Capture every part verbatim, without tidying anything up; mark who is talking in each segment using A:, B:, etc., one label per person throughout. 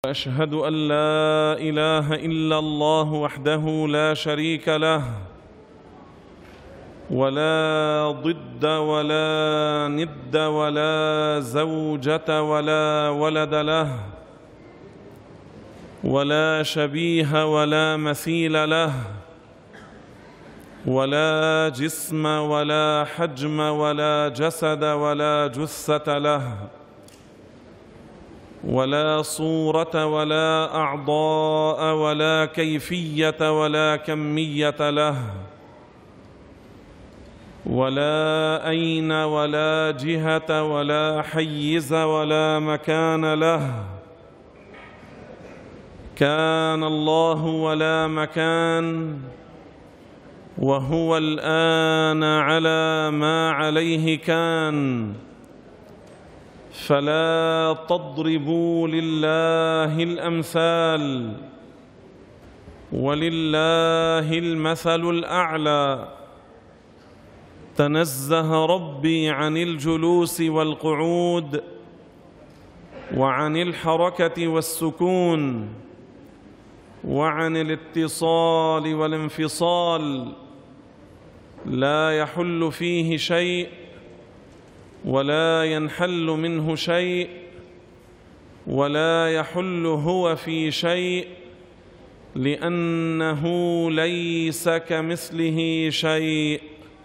A: وأشهد أن لا إله إلا الله وحده لا شريك له ولا ضد ولا ند ولا زوجة ولا ولد له ولا شبيه ولا مثيل له ولا جسم ولا حجم ولا جسد ولا جثة له ولا صورة ولا أعضاء ولا كيفية ولا كمية له ولا أين ولا جهة ولا حيز ولا مكان له. كان الله ولا مكان، وهو الآن على ما عليه كان، فلا تضربوا لله الأمثال، ولله المثل الأعلى. تنزه ربي عن الجلوس والقعود وعن الحركة والسكون وعن الاتصال والانفصال، لا يحل فيه شيء ولا ينحل منه شيء ولا يحل هو في شيء، لأنه ليس كمثله شيء.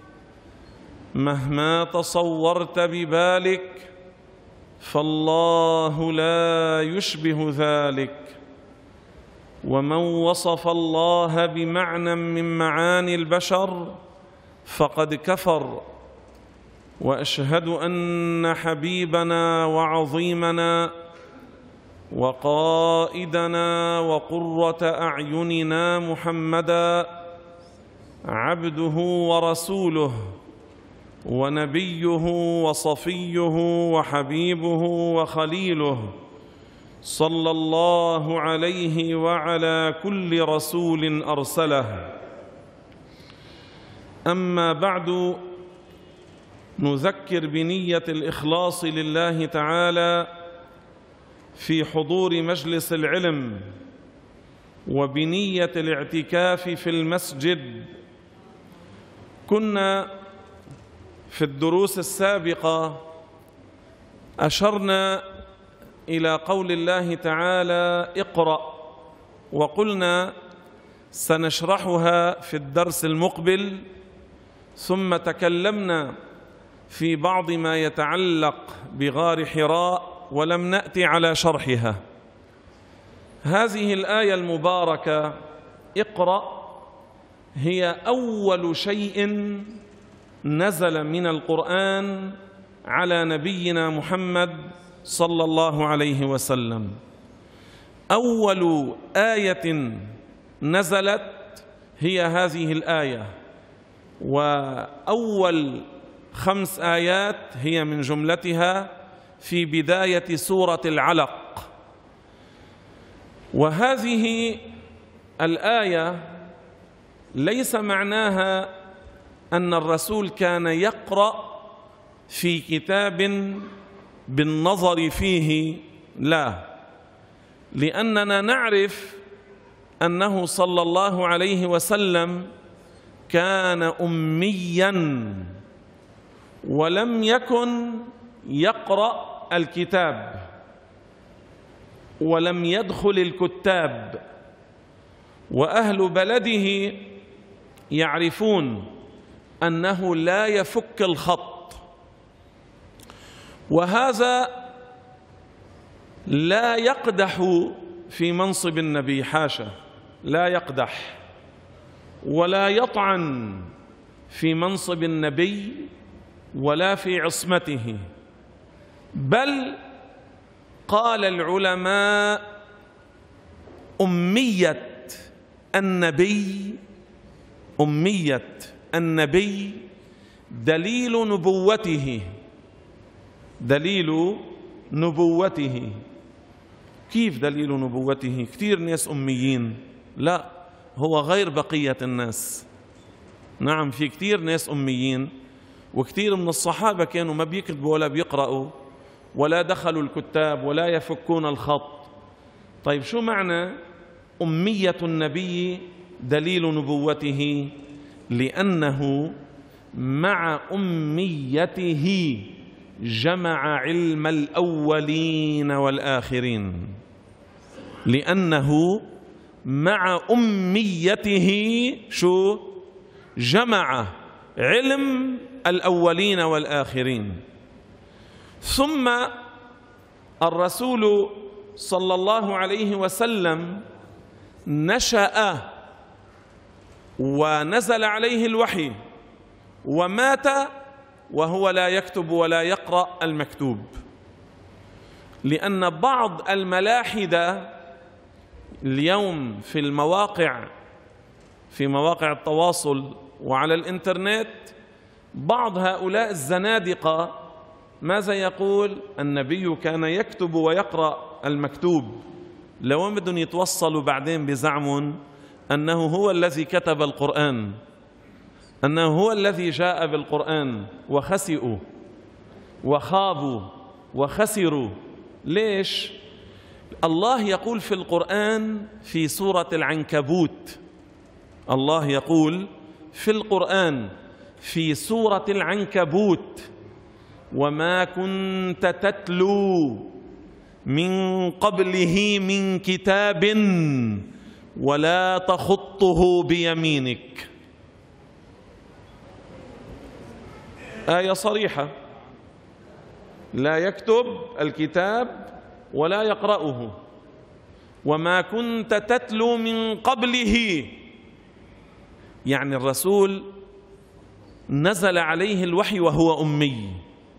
A: مهما تصورت ببالك فالله لا يشبه ذلك. ومن وصف الله بمعنى من معاني البشر فقد كفر. وأشهد أن حبيبنا وعظيمنا وقائدنا وقرة أعيننا محمدا عبده ورسوله ونبيه وصفيه وحبيبه وخليله، صلى الله عليه وعلى كل رسول أرسله. أما بعد، نذكر بنية الإخلاص لله تعالى في حضور مجلس العلم، وبنية الاعتكاف في المسجد. كنا في الدروس السابقة أشرنا إلى قول الله تعالى اقرأ، وقلنا سنشرحها في الدرس المقبل، ثم تكلمنا في بعض ما يتعلق بغار حراء ولم نأتي على شرحها. هذه الآية المباركة اقرأ هي أول شيء نزل من القرآن على نبينا محمد صلى الله عليه وسلم. أول آية نزلت هي هذه الآية، وأول خمس آيات هي من جملتها في بداية سورة العلق. وهذه الآية ليس معناها أن الرسول كان يقرأ في كتاب بالنظر فيه، لا، لأننا نعرف أنه صلى الله عليه وسلم كان أمياً ولم يكن يقرأ الكتاب ولم يدخل الكتاب، وأهل بلده يعرفون أنه لا يفك الخط. وهذا لا يقدح في منصب النبي، حاشا، لا يقدح ولا يطعن في منصب النبي ولا في عصمته، بل قال العلماء أمية النبي أمية النبي دليل نبوته دليل نبوته. كيف دليل نبوته؟ كثير ناس أميين، لا، هو غير بقية الناس. نعم، في كثير ناس أميين، وكثير من الصحابة كانوا ما بيكتبوا ولا بيقرأوا ولا دخلوا الكتاب ولا يفكون الخط. طيب شو معنى أمية النبي دليل نبوته؟ لأنه مع أميته جمع علم الأولين والآخرين. لأنه مع أميته شو؟ جمع علم الأولين والآخرين. ثم الرسول صلى الله عليه وسلم نشأ ونزل عليه الوحي ومات وهو لا يكتب ولا يقرأ المكتوب، لأن بعض الملاحدة اليوم في المواقع في مواقع التواصل وعلى الإنترنت، بعض هؤلاء الزنادقة ماذا يقول؟ النبي كان يكتب ويقرأ المكتوب. لو بدهم يتوصلوا بعدين بزعم أنه هو الذي كتب القرآن، أنه هو الذي جاء بالقرآن، وخسئوا وخابوا وخسروا. ليش؟ الله يقول في القرآن في سورة العنكبوت، الله يقول في القرآن في سورة العنكبوت: وما كنت تتلو من قبله من كتاب ولا تخطه بيمينك. آية صريحة، لا يكتب الكتاب ولا يقرأه. وما كنت تتلو من قبله، يعني الرسول نزل عليه الوحي وهو أمي،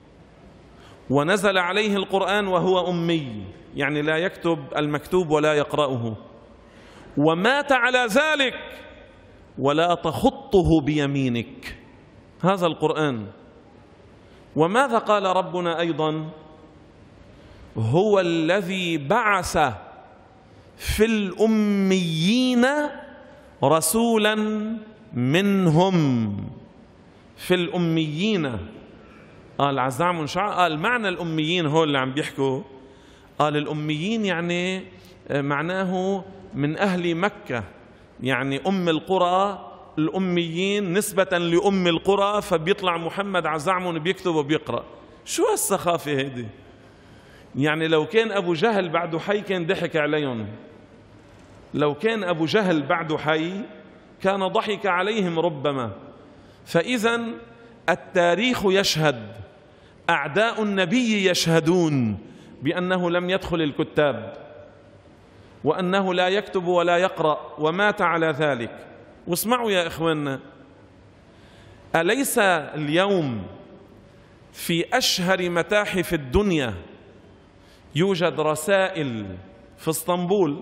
A: ونزل عليه القرآن وهو أمي، يعني لا يكتب المكتوب ولا يقرأه، ومات على ذلك ولا تخطه بيمينك. هذا القرآن. وماذا قال ربنا أيضا؟ هو الذي بعث في الأميين رسولا منهم. في الأميين قال عزام شع قال معنى الأميين هو اللي عم بيحكوا، قال الأميين يعني معناه من أهل مكة، يعني أم القرى الأميين نسبة لأم القرى، فبيطلع محمد عزعم بيكتب وبيقرأ. شو هالسخافة هيدي؟ يعني لو كان أبو جهل بعده حي كان ضحك عليهم، لو كان أبو جهل بعده حي كان ضحك عليهم ربما. فإذا التاريخ يشهد، أعداء النبي يشهدون بأنه لم يدخل الكتاب، وأنه لا يكتب ولا يقرأ، ومات على ذلك. واسمعوا يا إخواننا، أليس اليوم في أشهر متاحف الدنيا يوجد رسائل في اسطنبول،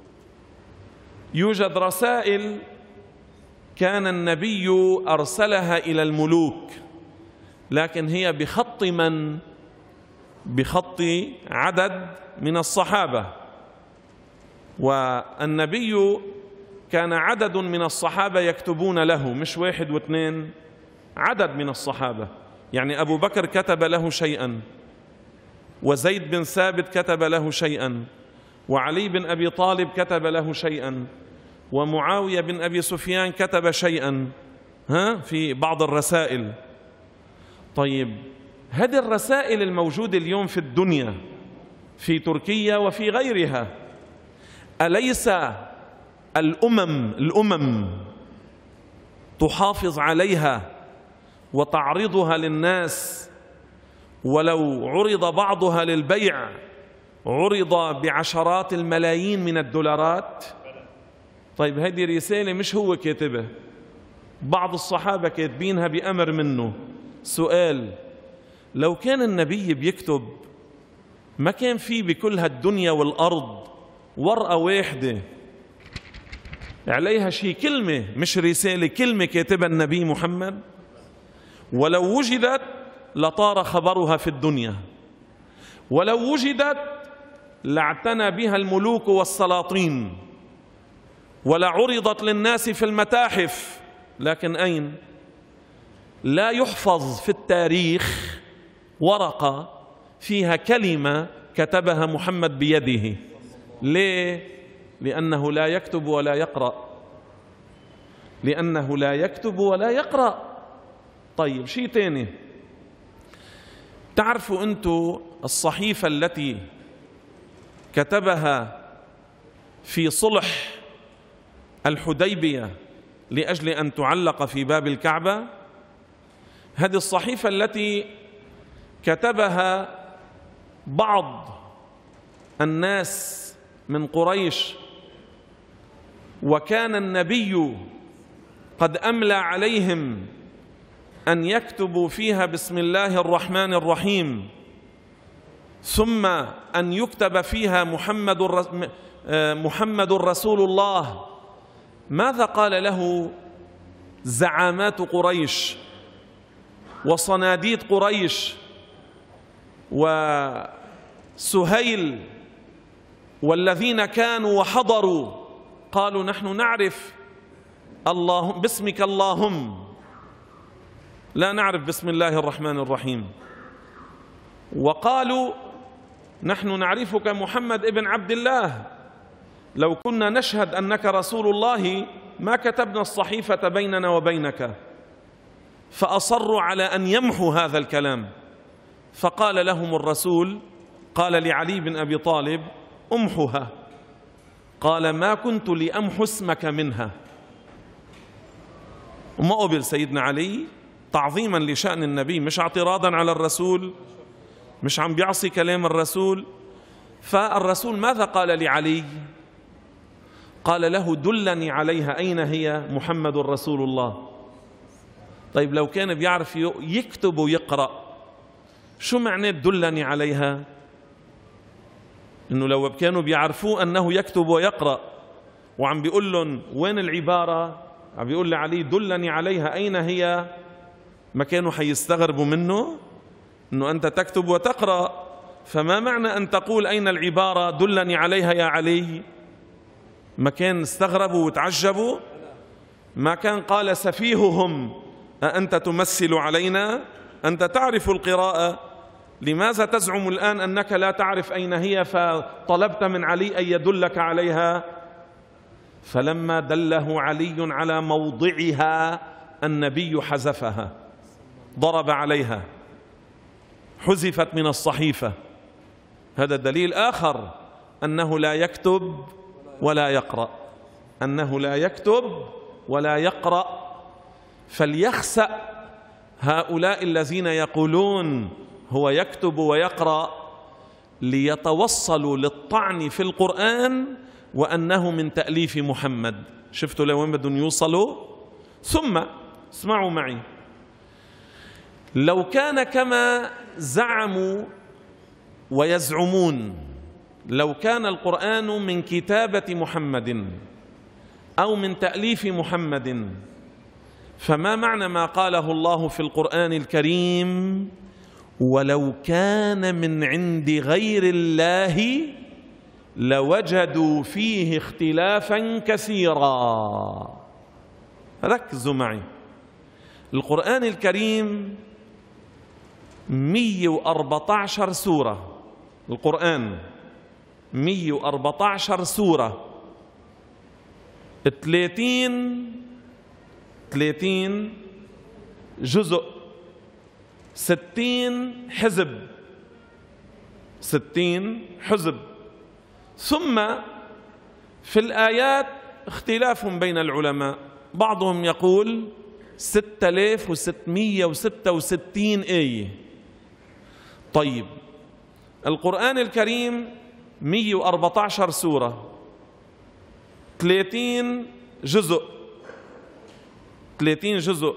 A: يوجد رسائل كان النبي أرسلها إلى الملوك، لكن هي بخط من؟ بخط عدد من الصحابة. والنبي كان عدد من الصحابة يكتبون له، مش واحد واثنين، عدد من الصحابة. يعني أبو بكر كتب له شيئا، وزيد بن ثابت كتب له شيئا، وعلي بن أبي طالب كتب له شيئا، ومعاوية بن أبي سفيان كتب شيئا ها في بعض الرسائل. طيب هذه الرسائل الموجودة اليوم في الدنيا في تركيا وفي غيرها، أليس الأمم الأمم تحافظ عليها وتعرضها للناس، ولو عرض بعضها للبيع عرض بعشرات الملايين من الدولارات؟ طيب هذه رسالة مش هو كاتبها، بعض الصحابة كاتبينها بأمر منه. سؤال: لو كان النبي بيكتب ما كان في بكل هالدنيا والأرض ورقة واحدة عليها شيء، كلمة مش رسالة، كلمة كاتبها النبي محمد؟ ولو وجدت لطار خبرها في الدنيا، ولو وجدت لاعتنى بها الملوك والسلاطين، ولعرضت للناس في المتاحف. لكن أين؟ لا يحفظ في التاريخ ورقة فيها كلمة كتبها محمد بيده. ليه؟ لأنه لا يكتب ولا يقرأ، لأنه لا يكتب ولا يقرأ. طيب شيء تاني، تعرفوا أنتوا الصحيفة التي كتبها في صلح الحديبية لأجل أن تعلق في باب الكعبة؟ هذه الصحيفة التي كتبها بعض الناس من قريش، وكان النبي قد أملى عليهم أن يكتبوا فيها بسم الله الرحمن الرحيم، ثم أن يكتب فيها محمد محمد رسول الله. ماذا قال له زعامات قريش وصناديد قريش وسهيل والذين كانوا وحضروا؟ قالوا نحن نعرف اللهم باسمك اللهم، لا نعرف بسم الله الرحمن الرحيم. وقالوا نحن نعرفك محمد ابن عبد الله، لو كنا نشهد أنك رسول الله ما كتبنا الصحيفة بيننا وبينك. فأصروا على أن يمحوا هذا الكلام، فقال لهم الرسول، قال لعلي بن أبي طالب امحها. قال ما كنت لأمحو اسمك منها. وما قبل سيدنا علي تعظيما لشأن النبي، مش اعتراضا على الرسول، مش عم بيعصي كلام الرسول. فالرسول ماذا قال لعلي؟ قال له دلني عليها، أين هي محمد رسول الله؟ طيب لو كان بيعرف يكتب ويقرأ، شو معنى دلني عليها؟ إنه لو كانوا بيعرفوا أنه يكتب ويقرأ وعم بيقول لهم وين العبارة، عم بيقول لعلي دلني عليها أين هي، ما كانوا حيستغربوا منه إنه أنت تكتب وتقرأ. فما معنى أن تقول أين العبارة دلني عليها يا علي؟ ما كان استغربوا وتعجبوا؟ ما كان قال سفيههم أأنت تمثل علينا؟ أنت تعرف القراءة، لماذا تزعم الآن أنك لا تعرف أين هي فطلبت من علي أن يدلك عليها؟ فلما دله علي على موضعها النبي حذفها، ضرب عليها، حذفت من الصحيفة. هذا دليل آخر أنه لا يكتب ولا يقرأ، أنه لا يكتب ولا يقرأ. فليخسأ هؤلاء الذين يقولون هو يكتب ويقرأ ليتوصلوا للطعن في القرآن وأنه من تأليف محمد. شفتوا لوين بدهم يوصلوا؟ ثم اسمعوا معي، لو كان كما زعموا ويزعمون، لو كان القرآن من كتابة محمد أو من تأليف محمد، فما معنى ما قاله الله في القرآن الكريم ولو كان من عند غير الله لوجدوا فيه اختلافا كثيرا؟ ركزوا معي، القرآن الكريم مئة وأربعة عشر سورة، القرآن مئة وأربعة عشر سورة، ثلاثين ثلاثين جزء، ستين حزب، ستين حزب. ثم في الآيات اختلاف بين العلماء، بعضهم يقول ستة آلاف وستمئة وستة وستين آية. طيب القرآن الكريم مئة وأربعة عشر سورة، ثلاثين جزء، ثلاثين جزء.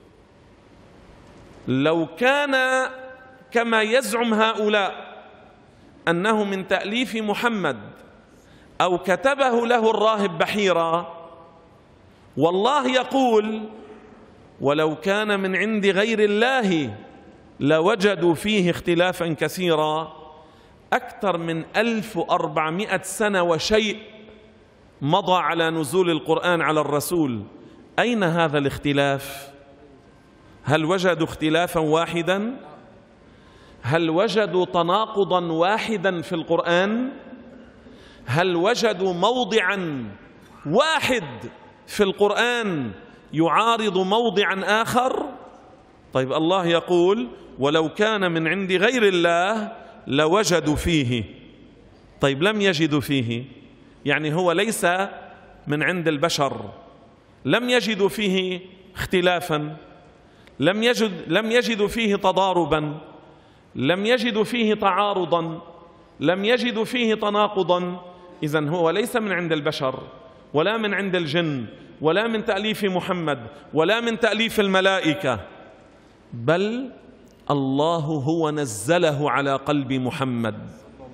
A: لو كان كما يزعم هؤلاء أنه من تأليف محمد أو كتبه له الراهب بحيرة، والله يقول ولو كان من عند غير الله لوجدوا فيه اختلافا كثيرا. أكثر من ألف وأربعمائة سنة وشيء مضى على نزول القرآن على الرسول، أين هذا الاختلاف؟ هل وجدوا اختلافا واحدا؟ هل وجدوا تناقضا واحدا في القرآن؟ هل وجدوا موضعا واحد في القرآن يعارض موضعا آخر؟ طيب الله يقول ولو كان من عند غير الله لوجدوا فيه. طيب لم يجدوا فيه، يعني هو ليس من عند البشر، لم يجدوا فيه اختلافا، لم يجد لم يجدوا فيه تضاربا، لم يجدوا فيه تعارضا، لم يجدوا فيه تناقضا. إذن هو ليس من عند البشر ولا من عند الجن ولا من تأليف محمد ولا من تأليف الملائكة، بل الله هو نزله على قلب محمد،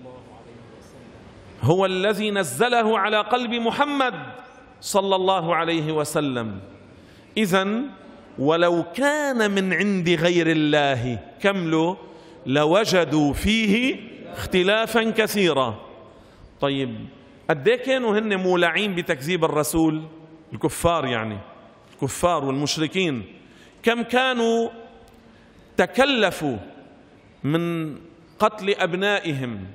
A: هو الذي نزله على قلب محمد صلى الله عليه وسلم. إذن ولو كان من عند غير الله كملوا لوجدوا فيه اختلافا كثيرا. طيب قد ايه كانوا هن مولعين بتكذيب الرسول؟ الكفار، يعني الكفار والمشركين كم كانوا تكلفوا من قتل أبنائهم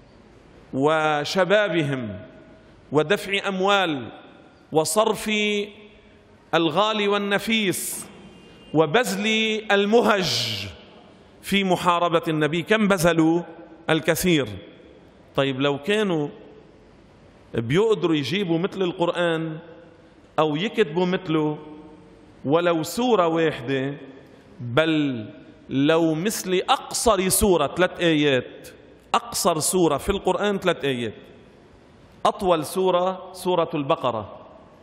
A: وشبابهم ودفع أموال وصرف الغالي والنفيس وبذل المهج في محاربة النبي، كم بذلوا؟ الكثير. طيب لو كانوا بيقدروا يجيبوا مثل القرآن أو يكتبوا مثله ولو سورة واحدة، بل لو مثل أقصر سورة ثلاث آيات، أقصر سورة في القرآن ثلاث آيات، أطول سورة سورة البقرة،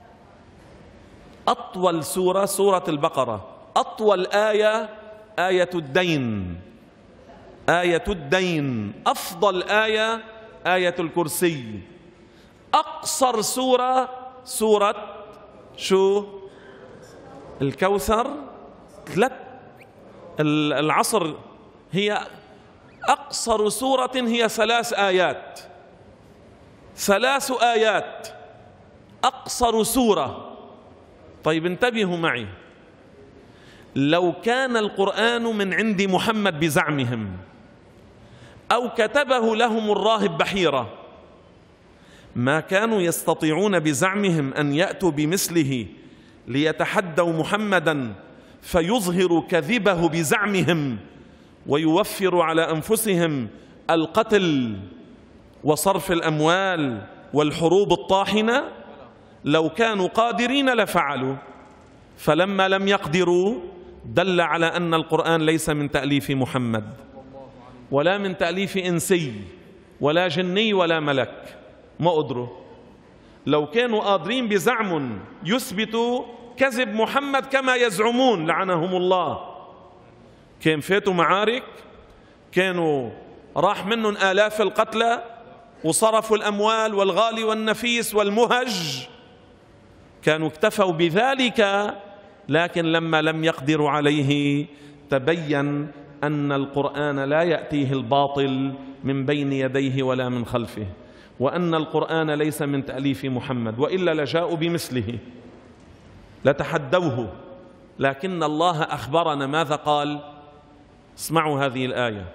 A: أطول سورة سورة البقرة، أطول آية آية الدين، آية الدين، أفضل آية آية الكرسي، أقصر سورة سورة شو؟ الكوثر، ثلاث العصر، هي أقصر سورة هي ثلاث آيات، ثلاث آيات أقصر سورة. طيب انتبهوا معي، لو كان القرآن من عند محمد بزعمهم أو كتبه لهم الراهب بحيرة ما كانوا يستطيعون بزعمهم أن يأتوا بمثله ليتحدوا محمدا فيظهروا كذبه بزعمهم ويوفروا على أنفسهم القتل وصرف الأموال والحروب الطاحنة. لو كانوا قادرين لفعلوا، فلما لم يقدروا دل على أن القرآن ليس من تأليف محمد ولا من تأليف إنسي ولا جني ولا ملك، ما قدروا. لو كانوا قادرين بزعم يثبتوا كذب محمد كما يزعمون لعنهم الله، كان فاتوا معارك، كانوا راح منهم آلاف القتلى وصرفوا الأموال والغالي والنفيس والمهج، كانوا اكتفوا بذلك. لكن لما لم يقدروا عليه تبين أن القرآن لا يأتيه الباطل من بين يديه ولا من خلفه، وأن القرآن ليس من تأليف محمد، وإلا لجاءوا بمثله لتحدوه. لكن الله أخبرنا ماذا قال؟ اسمعوا هذه الآية: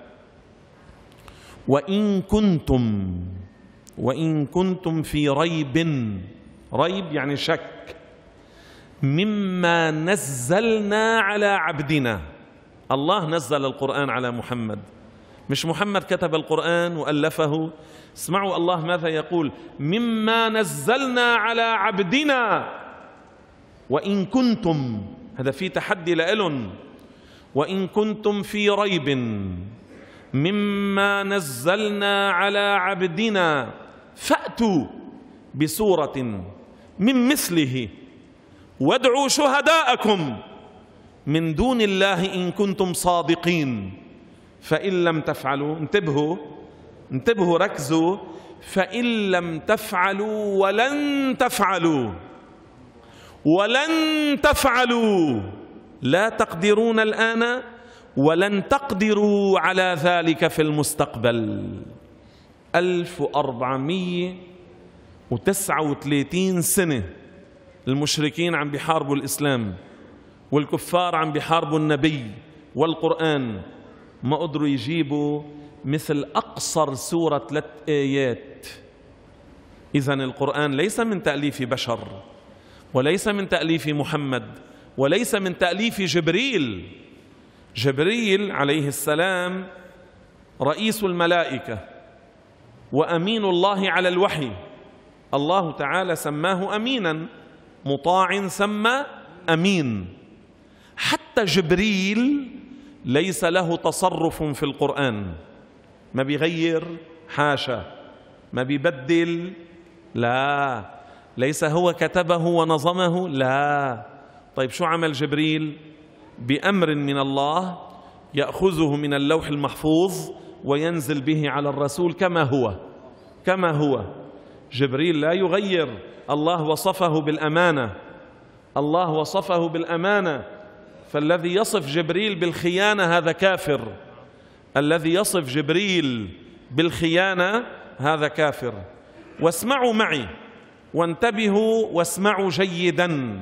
A: وإن كنتم وإن كنتم في ريب، ريب يعني شك، مما نزلنا على عبدنا. الله نزل القرآن على محمد، مش محمد كتب القرآن وألفه. اسمعوا الله ماذا يقول: مما نزلنا على عبدنا. وإن كنتم، هذا في تحدي لإلن، وإن كنتم في ريب مما نزلنا على عبدنا فأتوا بسورة من مثله وادعوا شهداءكم من دون الله إن كنتم صادقين. فإن لم تفعلوا، انتبهوا انتبهوا ركزوا، فإن لم تفعلوا ولن تفعلوا ولن تفعلوا، لا تقدرون الآن ولن تقدروا على ذلك في المستقبل. ألف وأربعمئة وتسعة وثلاثين سنة المشركين عم بيحاربوا الإسلام والكفار عم بيحاربوا النبي والقرآن، ما قدروا يجيبوا مثل أقصر سورة ثلاث آيات إذن القرآن ليس من تأليف بشر، وليس من تأليف محمد، وليس من تأليف جبريل. جبريل عليه السلام رئيس الملائكة وأمين الله على الوحي، الله تعالى سماه أمينا، مطاع سمى أمين. حتى جبريل ليس له تصرف في القرآن، ما بيغير، حاشا، ما بيبدل، لا، ليس هو كتبه ونظمه، لا. طيب شو عمل جبريل؟ بأمر من الله يأخذه من اللوح المحفوظ وينزل به على الرسول كما هو، كما هو. جبريل لا يغير، الله وصفه بالأمانة، الله وصفه بالأمانة، فالذي يصف جبريل بالخيانة هذا كافر، الذي يصف جبريل بالخيانة هذا كافر. واسمعوا معي وانتبهوا واسمعوا جيدا.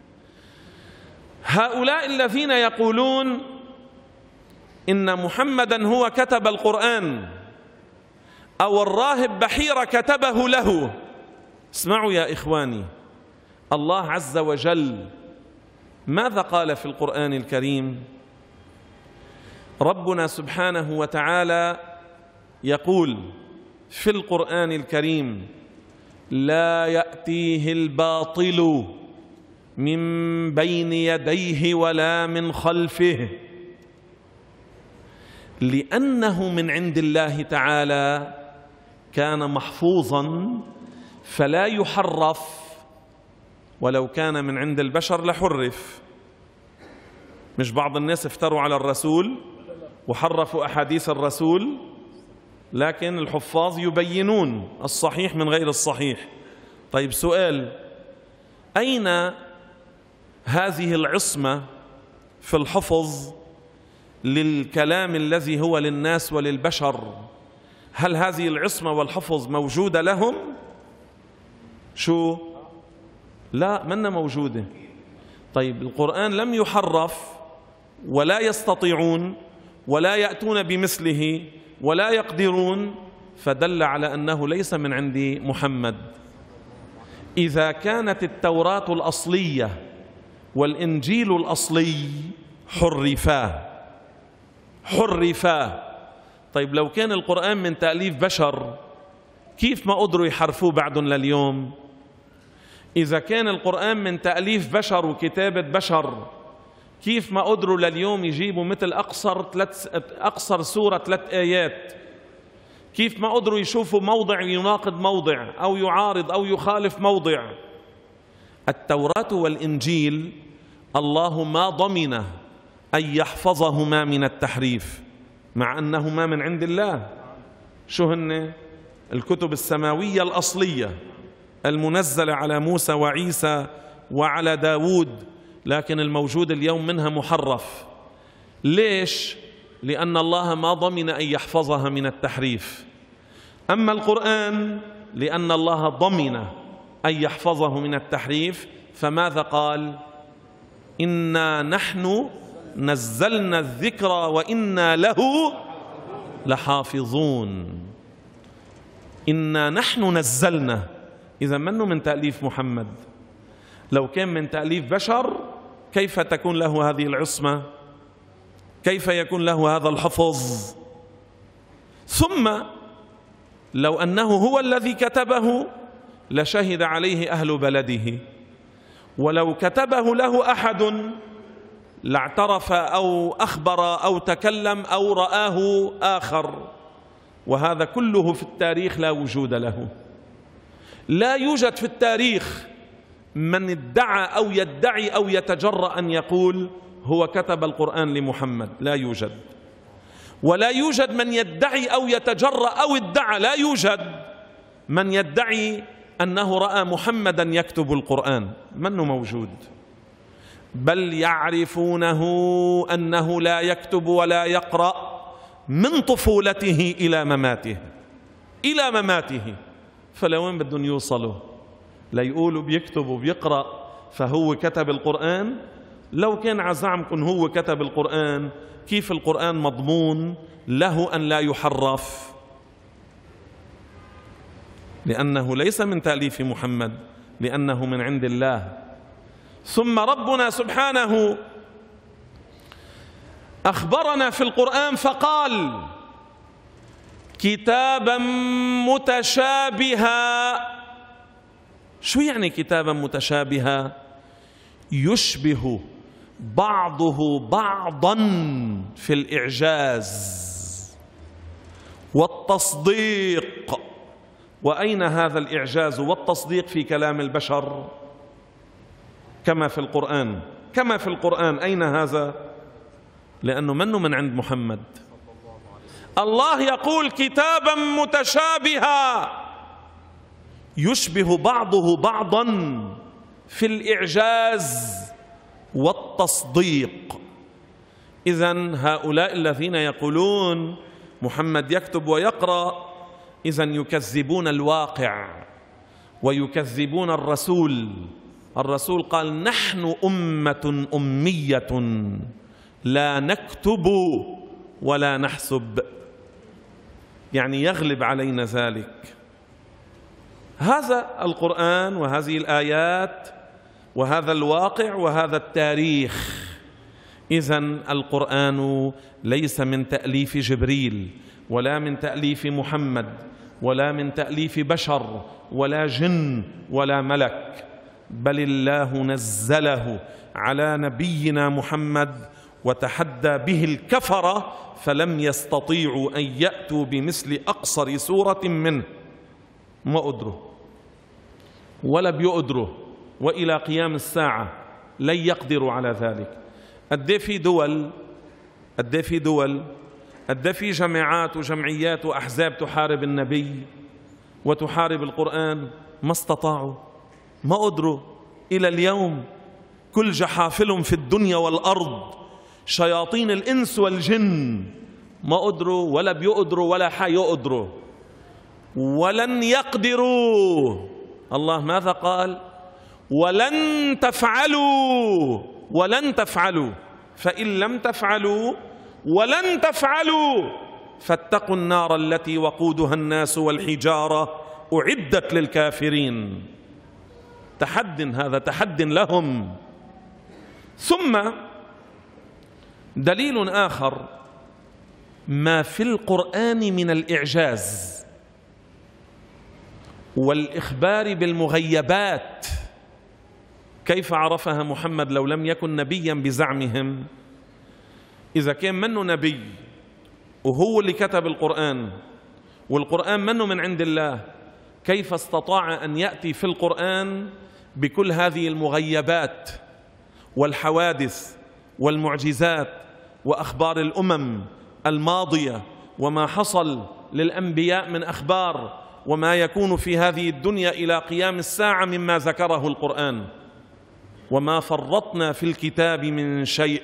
A: هؤلاء الذين يقولون إن محمدا هو كتب القرآن أو الراهب بحيرة كتبه له، اسمعوا يا إخواني، الله عز وجل ماذا قال في القرآن الكريم؟ ربنا سبحانه وتعالى يقول في القرآن الكريم: لا يأتيه الباطل من بين يديه ولا من خلفه، لأنه من عند الله تعالى كان محفوظا فلا يحرف، ولو كان من عند البشر لحرف. مش بعض الناس افتروا على الرسول وحرفوا أحاديث الرسول، لكن الحفاظ يبينون الصحيح من غير الصحيح. طيب سؤال: أين هذه العصمة في الحفظ للكلام الذي هو للناس وللبشر؟ هل هذه العصمة والحفظ موجودة لهم؟ شو؟ لا، منا موجودة. طيب القرآن لم يحرف ولا يستطيعون ولا يأتون بمثله ولا يقدرون، فدل على أنه ليس من عند محمد. إذا كانت التوراة الأصلية والإنجيل الأصلي حرفا حرفا طيب لو كان القرآن من تأليف بشر كيف ما قدروا يحرفوه بعدهم لليوم؟ إذا كان القرآن من تأليف بشر وكتابة بشر كيف ما قدروا لليوم يجيبوا مثل أقصر ثلاث أقصر سورة ثلاث آيات؟ كيف ما قدروا يشوفوا موضع يناقض موضع أو يعارض أو يخالف موضع؟ التوراة والإنجيل الله ما ضمن أن يحفظهما من التحريف، مع أنهما من عند الله. شو هن؟ الكتب السماوية الأصلية المنزلة على موسى وعيسى وعلى داود، لكن الموجود اليوم منها محرف. ليش؟ لأن الله ما ضمن أن يحفظها من التحريف. أما القرآن لأن الله ضمن أن يحفظه من التحريف، فماذا قال؟ إنا نحن نزلنا الذكر وإنا له لحافظون. إنا نحن نزلنا، إذا منه من تأليف محمد. لو كان من تأليف بشر كيف تكون له هذه العصمة؟ كيف يكون له هذا الحفظ؟ ثم لو أنه هو الذي كتبه لشهد عليه أهل بلده، ولو كتبه له أحد لاعترف أو أخبر أو تكلم أو رآه آخر، وهذا كله في التاريخ لا وجود له. لا يوجد في التاريخ من ادعى أو يدعي أو يتجرأ أن يقول هو كتب القرآن لمحمد، لا يوجد. ولا يوجد من يدعي أو يتجرأ أو ادعى، لا يوجد من يدعي أنه رأى محمدا يكتب القرآن، منه موجود. بل يعرفونه أنه لا يكتب ولا يقرأ من طفولته إلى مماته، إلى مماته. فلوين بدهم يوصلوا؟ ليقولوا بيكتب وبيقرأ فهو كتب القرآن؟ لو كان عزعمكم هو كتب القرآن، كيف القرآن مضمون له أن لا يحرف؟ لأنه ليس من تأليف محمد، لأنه من عند الله. ثم ربنا سبحانه أخبرنا في القرآن فقال: كتابا متشابها. شو يعني كتابا متشابها؟ يشبه بعضه بعضا في الإعجاز والتصديق. وأين هذا الإعجاز والتصديق في كلام البشر؟ كما في القرآن. كما في القرآن. أين هذا؟ لأنه منه من عند محمد. الله يقول: كتابا متشابها يشبه بعضه بعضا في الإعجاز والتصديق. إذن هؤلاء الذين يقولون محمد يكتب ويقرأ إذن يكذبون الواقع ويكذبون الرسول. الرسول قال: نحن أمة أمية لا نكتب ولا نحسب، يعني يغلب علينا ذلك. هذا القرآن وهذه الآيات وهذا الواقع وهذا التاريخ. إذن القرآن ليس من تأليف جبريل ولا من تأليف محمد ولا من تأليف بشر ولا جن ولا ملك، بل الله نزله على نبينا محمد وتحدى به الكفرة فلم يستطيعوا أن يأتوا بمثل أقصر سورة منه. ما قدروا ولا بيقدروا، وإلى قيام الساعة لن يقدروا على ذلك. قد في دول قد في دول قد في جماعات وجمعيات وأحزاب تحارب النبي وتحارب القرآن، ما استطاعوا، ما قدروا إلى اليوم. كل جحافلهم في الدنيا والأرض شياطين الإنس والجن ما قدروا ولا بيقدروا ولا حيقدروا ولن يقدروا. الله ماذا قال؟ ولن تفعلوا ولن تفعلوا فإن لم تفعلوا ولن تفعلوا فاتقوا النار التي وقودها الناس والحجارة أعدت للكافرين. تحد، هذا تحد لهم. ثم دليل آخر: ما في القرآن من الإعجاز والإخبار بالمغيبات. كيف عرفها محمد لو لم يكن نبيا بزعمهم؟ إذا كان منه نبي وهو اللي كتب القرآن والقرآن منه من عند الله، كيف استطاع أن يأتي في القرآن بكل هذه المغيبات والحوادث والمعجزات وأخبار الأمم الماضية وما حصل للأنبياء من أخبار وما يكون في هذه الدنيا إلى قيام الساعة مما ذكره القرآن؟ وما فرطنا في الكتاب من شيء.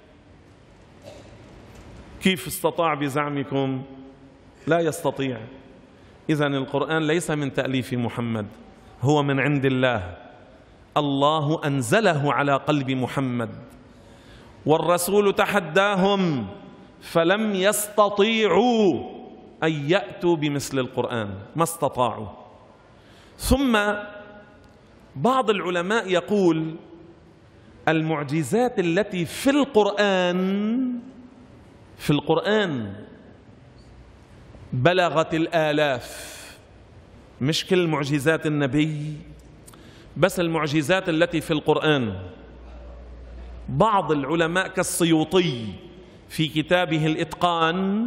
A: كيف استطاع بزعمكم؟ لا يستطيع. إذن القرآن ليس من تأليف محمد، هو من عند الله. الله أنزله على قلب محمد، والرسول تحداهم فلم يستطيعوا أن يأتوا بمثل القرآن، ما استطاعوا. ثم بعض العلماء يقول: المعجزات التي في القرآن في القرآن بلغت الآلاف، مش كل معجزات النبي، بس المعجزات التي في القرآن. بعض العلماء كالسيوطي في كتابه الإتقان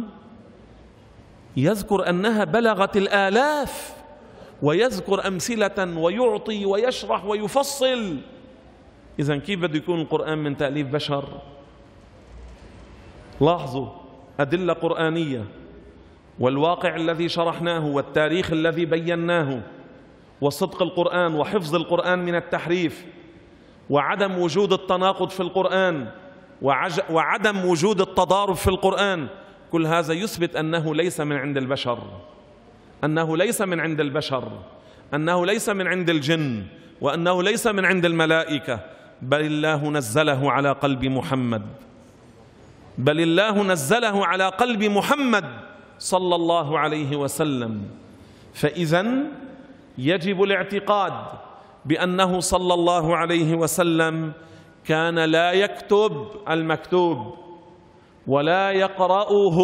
A: يذكر أنها بلغت الآلاف، ويذكر أمثلة ويعطي ويشرح ويفصل. إذن كيف بده يكون القرآن من تأليف بشر؟ لاحظوا أدلة قرآنية والواقع الذي شرحناه والتاريخ الذي بيناه وصدق القرآن وحفظ القرآن من التحريف وعدم وجود التناقض في القرآن وعدم وجود التضارب في القرآن. كل هذا يثبت أنه ليس من عند البشر، أنه ليس من عند البشر، أنه ليس من عند الجن، وأنه ليس من عند الملائكة، بل الله نزله على قلب محمد بل الله نزله على قلب محمد صلى الله عليه وسلم. فإذن يجب الاعتقاد بأنه صلى الله عليه وسلم كان لا يكتب المكتوب ولا يقرأه،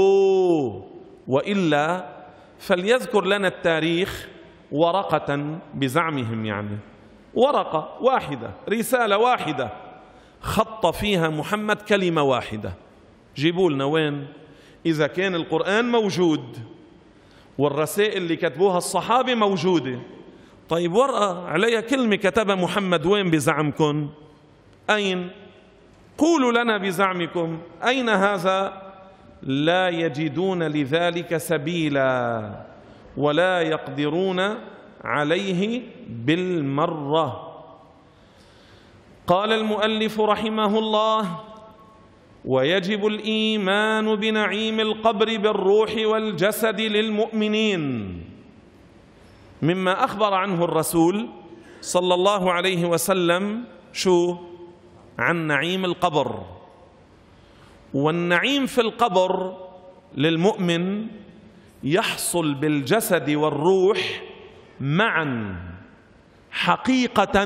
A: وإلا فليذكر لنا التاريخ ورقة بزعمهم، يعني ورقة واحدة، رسالة واحدة خط فيها محمد كلمة واحدة، جيبوا لنا وين؟ إذا كان القرآن موجود والرسائل اللي كتبوها الصحابة موجودة، طيب ورقة عليها كلمة كتبها محمد وين بزعمكم؟ أين؟ قولوا لنا بزعمكم أين هذا؟ لا يجدون لذلك سبيلا ولا يقدرون عليه بالمرة. قال المؤلف رحمه الله: ويجب الإيمان بنعيم القبر بالروح والجسد للمؤمنين، مما أخبر عنه الرسول صلى الله عليه وسلم شو؟ عن نعيم القبر. والنعيم في القبر للمؤمن يحصل بالجسد والروح معا حقيقة،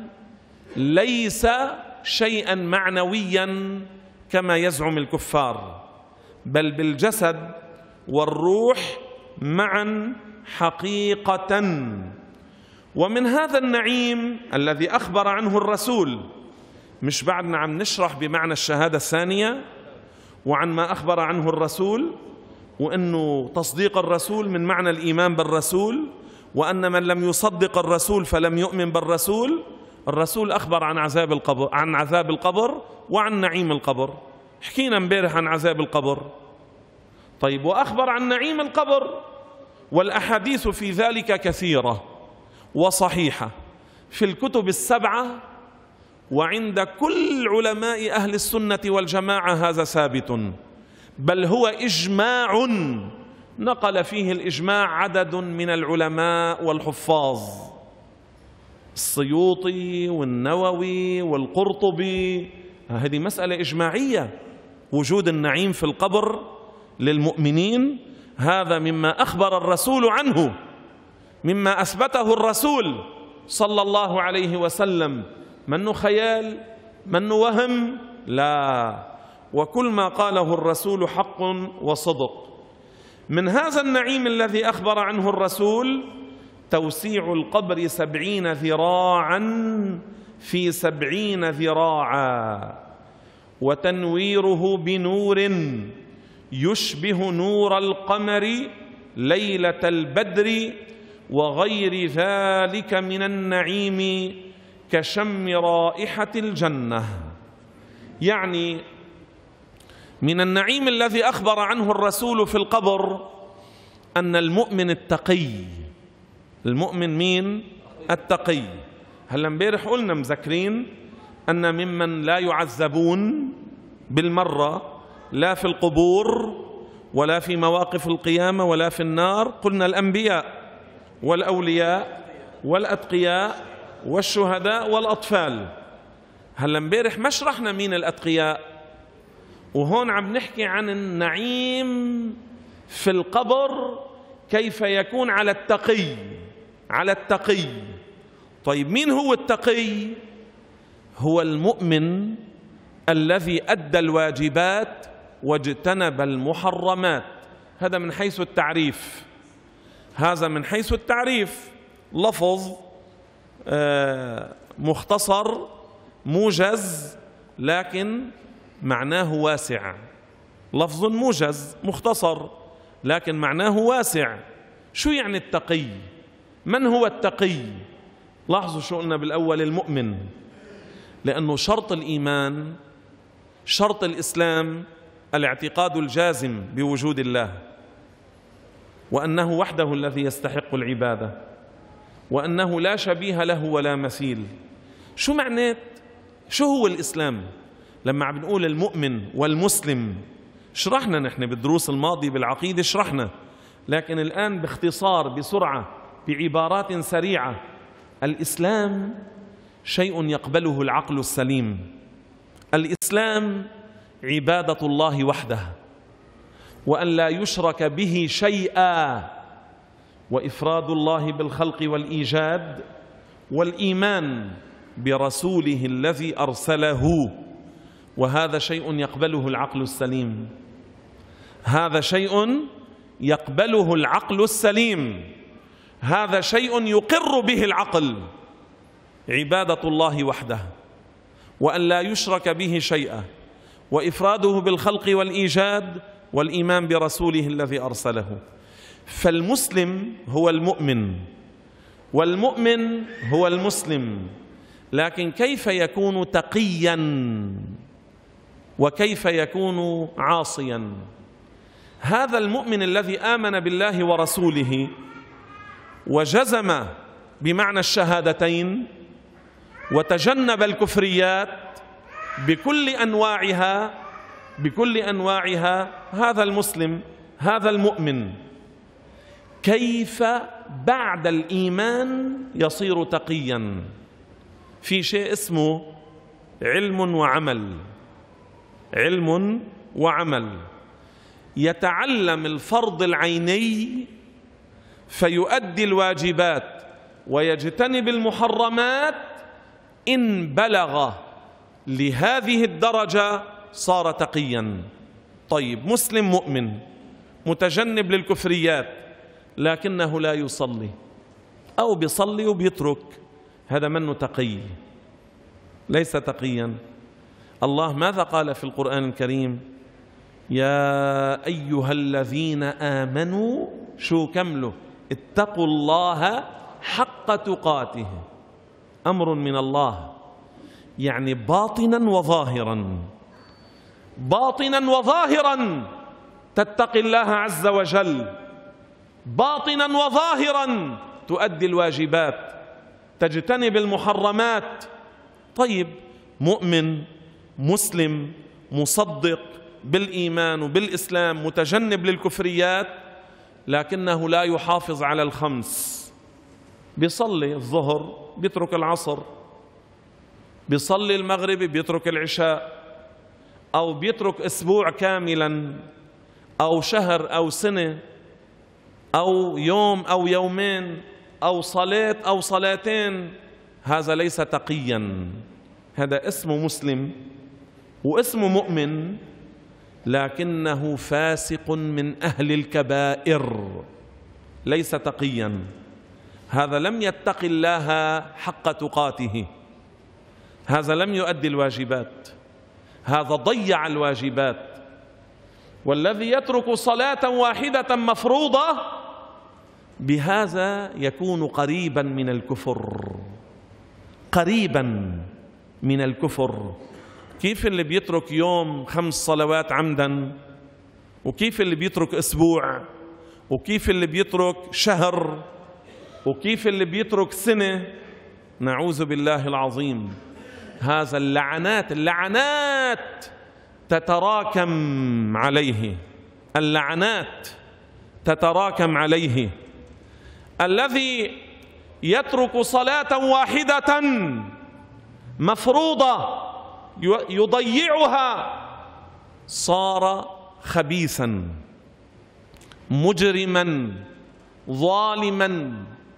A: ليس شيئا معنويا كما يزعم الكفار، بل بالجسد والروح معا حقيقة. ومن هذا النعيم الذي أخبر عنه الرسول، مش بعدنا عم نشرح بمعنى الشهادة الثانية وعن ما أخبر عنه الرسول، وأنه تصديق الرسول من معنى الإيمان بالرسول، وأن من لم يصدق الرسول فلم يؤمن بالرسول. الرسول أخبر عن عذاب القبر، عن عذاب القبر وعن نعيم القبر. حكينا امبارح عن عذاب القبر، طيب وأخبر عن نعيم القبر، والأحاديث في ذلك كثيرة وصحيحة في الكتب السبعة، وعند كل علماء أهل السنة والجماعة هذا ثابت، بل هو إجماع نقل فيه الإجماع عدد من العلماء والحفاظ، السيوطي والنووي والقرطبي. هذه مسألة إجماعية، وجود النعيم في القبر للمؤمنين، هذا مما أخبر الرسول عنه، مما أثبته الرسول صلى الله عليه وسلم، منه خيال، منه وهم، لا، وكل ما قاله الرسول حق وصدق. من هذا النعيم الذي أخبر عنه الرسول توسيع القبر سبعين ذراعا في سبعين ذراعا، وتنويره بنور يشبه نور القمر ليلة البدر، وغير ذلك من النعيم كشم رائحة الجنة. يعني من النعيم الذي أخبر عنه الرسول في القبر أن المؤمن التقي، المؤمن مين؟ التقي. هلا امبارح قلنا مذكرين أن ممن لا يعذبون بالمرة لا في القبور ولا في مواقف القيامة ولا في النار، قلنا الأنبياء والأولياء والأتقياء والشهداء والأطفال. هلا امبارح ما شرحنا مين الأتقياء، وهون عم نحكي عن النعيم في القبر كيف يكون على التقي، على التقي. طيب مين هو التقي؟ هو المؤمن الذي أدى الواجبات واجتنب المحرمات. هذا من حيث التعريف، هذا من حيث التعريف، لفظ مختصر موجز لكن معناه واسع، لفظ موجز مختصر لكن معناه واسع. شو يعني التقي؟ من هو التقي؟ لاحظوا شو قلنا بالأول، المؤمن، لأنه شرط الإيمان، شرط الإسلام الاعتقاد الجازم بوجود الله، وأنه وحده الذي يستحق العبادة، وأنه لا شبيه له ولا مثيل. شو معنات؟ شو هو الإسلام؟ لما عم بنقول المؤمن والمسلم شرحنا نحن بالدروس الماضية بالعقيدة، شرحنا، لكن الآن باختصار بسرعة بعبارات سريعة. الإسلام شيء يقبله العقل السليم، الإسلام عبادة الله وحده، وأن لا يشرك به شيئا، وإفراد الله بالخلق والإيجاد والإيمان برسوله الذي أرسله، وهذا شيء يقبله العقل السليم. هذا شيء يقبله العقل السليم، هذا شيء يقر به العقل، عبادة الله وحده وأن لا يشرك به شيئا، وإفراده بالخلق والإيجاد والإيمان برسوله الذي أرسله. فالمسلم هو المؤمن والمؤمن هو المسلم، لكن كيف يكون تقيا وكيف يكون عاصيا؟ هذا المؤمن الذي آمن بالله ورسوله وجزم بمعنى الشهادتين وتجنب الكفريات بكل أنواعها بكل أنواعها، هذا المسلم، هذا المؤمن. كيف بعد الإيمان يصير تقيا؟ في شيء اسمه علم وعمل، علم وعمل. يتعلم الفرض العيني فيؤدي الواجبات ويجتنب المحرمات، إن بلغ لهذه الدرجة صار تقيا. طيب، مسلم مؤمن متجنب للكفريات لكنه لا يصلي أو بيصلي وبيترك، هذا منه تقي، ليس تقيا. الله ماذا قال في القرآن الكريم؟ يا أيها الذين آمنوا، شو كملوا؟ اتقوا الله حق تقاته، أمر من الله، يعني باطنا وظاهرا، باطنا وظاهرا تتقي الله عز وجل، باطنا وظاهرا تؤدي الواجبات، تجتنب المحرمات. طيب، مؤمن مسلم مصدق بالإيمان وبالإسلام متجنب للكفريات لكنه لا يحافظ على الخمس، بيصلي الظهر بيترك العصر، بيصلي المغرب بيترك العشاء، أو بيترك أسبوع كاملا أو شهر أو سنة أو يوم أو يومين أو صلاة أو صلاتين، هذا ليس تقيا، هذا اسمه مسلم واسمه مؤمن، لكنه فاسق من أهل الكبائر، ليس تقيا. هذا لم يتق الله حق تقاته، هذا لم يؤدي الواجبات، هذا ضيع الواجبات. والذي يترك صلاة واحدة مفروضة بهذا يكون قريبا من الكفر، قريبا من الكفر. كيف اللي بيترك يوم خمس صلوات عمدا، وكيف اللي بيترك أسبوع، وكيف اللي بيترك شهر، وكيف اللي بيترك سنة، نعوذ بالله العظيم. هذا اللعنات اللعنات تتراكم عليه، اللعنات تتراكم عليه. الذي يترك صلاة واحدة مفروضة يضيعها صار خبيثا مجرما ظالما،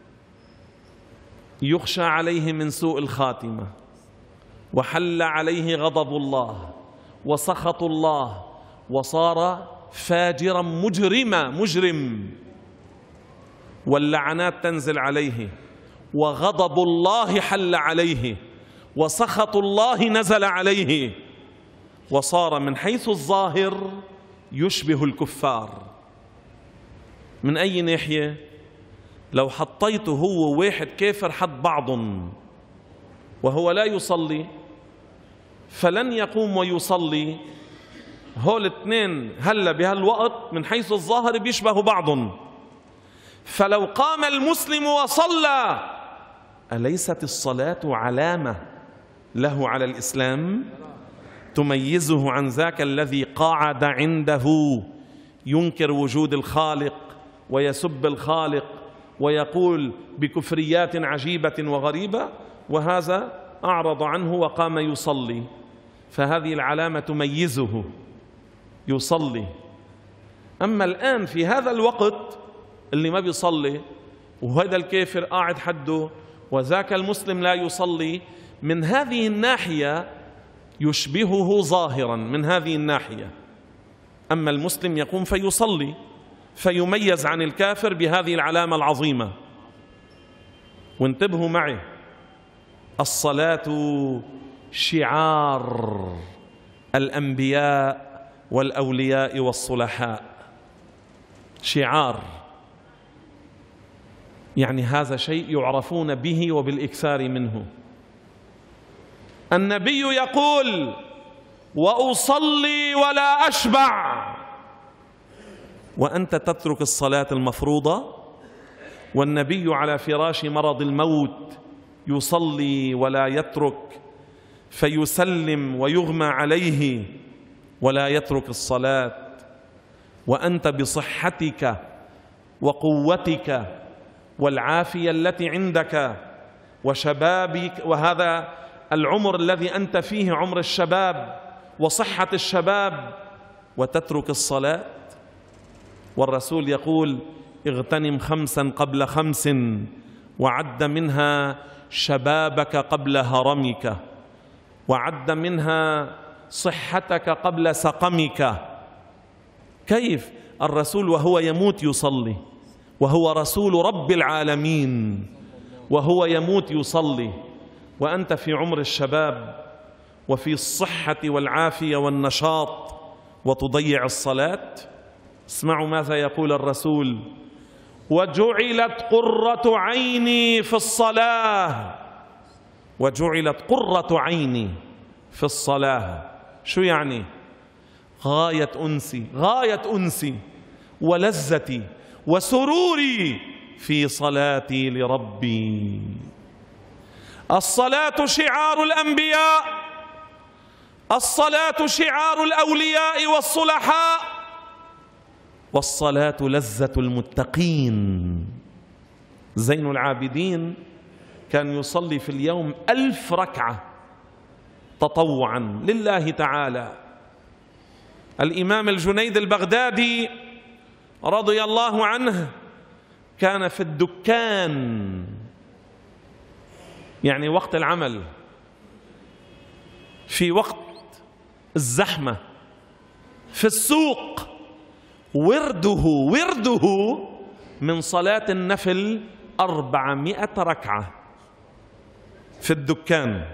A: يخشى عليه من سوء الخاتمة، وحل عليه غضب الله وسخط الله، وصار فاجرا مجرما مجرم، واللعنات تنزل عليه، وغضب الله حل عليه، وسخط الله نزل عليه، وصار من حيث الظاهر يشبه الكفار. من أي ناحية؟ لو حطيته هو واحد كافر حد بعضهم وهو لا يصلي فلن يقوم ويصلي، هول الاثنين هلا بهالوقت من حيث الظاهر بيشبهوا بعضهم. فلو قام المسلم وصلى، أليست الصلاة علامة له على الإسلام تميزه عن ذاك الذي قاعد عنده ينكر وجود الخالق ويسب الخالق ويقول بكفريات عجيبة وغريبة، وهذا أعرض عنه وقام يصلي، فهذه العلامة تميزه، يصلي. أما الآن في هذا الوقت اللي ما بيصلي وهذا الكافر قاعد حده وذاك المسلم لا يصلي، من هذه الناحية يشبهه ظاهرا من هذه الناحية. أما المسلم يقوم فيصلي فيميز عن الكافر بهذه العلامة العظيمة. وانتبهوا معي، الصلاة شعار الأنبياء والأولياء والصلحاء، شعار، يعني هذا شيء يعرفون به وبالإكثار منه. النبي يقول: وأصلي ولا أشبع، وأنت تترك الصلاة المفروضة، والنبي على فراش مرض الموت يصلي ولا يترك، فيسلم ويغمى عليه ولا يترك الصلاة، وأنت بصحتك وقوتك والعافية التي عندك وشبابك، وهذا العمر الذي أنت فيه عمر الشباب وصحة الشباب، وتترك الصلاة. والرسول يقول: اغتنم خمسا قبل خمس، وعد منها شبابك قبل هرمك، وعد منها صحتك قبل سقمك. كيف الرسول وهو يموت يصلي، وهو رسول رب العالمين وهو يموت يصلي، وأنت في عمر الشباب وفي الصحة والعافية والنشاط وتضيع الصلاة؟ اسمعوا ماذا يقول الرسول: وجعلت قرة عيني في الصلاة، وجعلت قرة عيني في الصلاة. شو يعني؟ غاية أنسي، غاية أنسي ولذتي وسروري في صلاتي لربي. الصلاة شعار الأنبياء، الصلاة شعار الأولياء والصلحاء، والصلاة لذة المتقين. زين العابدين كان يصلي في اليوم ألف ركعة تطوعا لله تعالى. الإمام الجنيد البغدادي رضي الله عنه كان في الدكان، يعني وقت العمل، في وقت الزحمة، في السوق، ورده ورده من صلاة النفل أربعمائة ركعة في الدكان.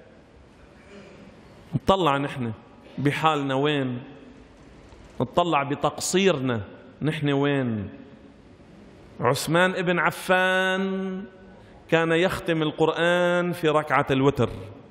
A: نطلع نحن بحالنا وين؟ نطلع بتقصيرنا نحن وين؟ عثمان ابن عفان كان يختم القرآن في ركعة الوتر،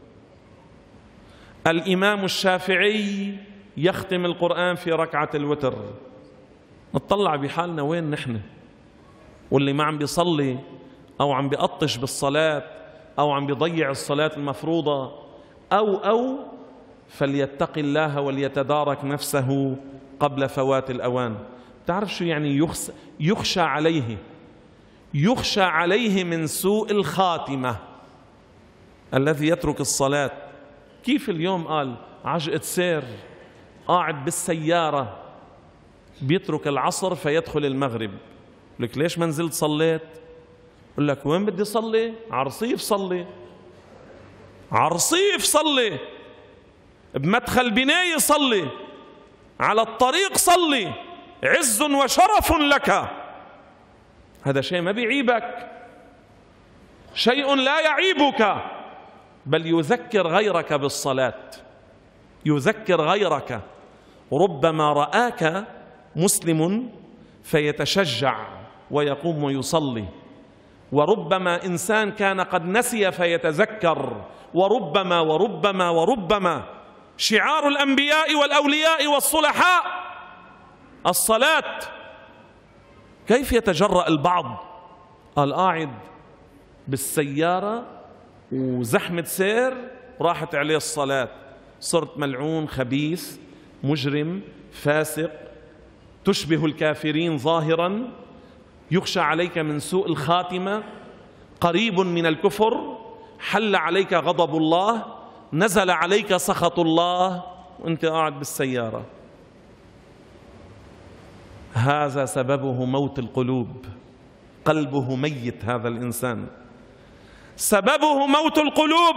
A: الإمام الشافعي يختم القرآن في ركعة الوتر. نطلع بحالنا وين نحن؟ واللي ما عم بيصلي أو عم بيقطش بالصلاة أو عم بيضيع الصلاة المفروضة أو أو فليتق الله وليتدارك نفسه قبل فوات الأوان. تعرف شو يعني يخشى عليه؟ يخشى عليه من سوء الخاتمة الذي يترك الصلاة. كيف اليوم قال عجقة سير، قاعد بالسيارة بيترك العصر فيدخل المغرب، لك ليش ما نزلت صليت؟ يقول لك وين بدي صلي؟ عرصيف صلي، عرصيف صلي، بمدخل بناية صلي، على الطريق صلي، عز وشرف لك. هذا شيء ما بيعيبك، شيء لا يعيبك، بل يذكر غيرك بالصلاة، يذكر غيرك. ربما رآك مسلم فيتشجع ويقوم ويصلي، وربما إنسان كان قد نسي فيتذكر، وربما وربما وربما. شعار الأنبياء والأولياء والصلحاء الصلاة. كيف يتجرأ البعض؟ قال قاعد بالسيارة وزحمة سير راحت عليه الصلاة، صرت ملعون خبيث مجرم فاسق تشبه الكافرين ظاهرا، يخشى عليك من سوء الخاتمة، قريب من الكفر، حل عليك غضب الله، نزل عليك سخط الله، وانت قاعد بالسيارة. هذا سببه موت القلوب، قلبه ميت هذا الإنسان، سببه موت القلوب،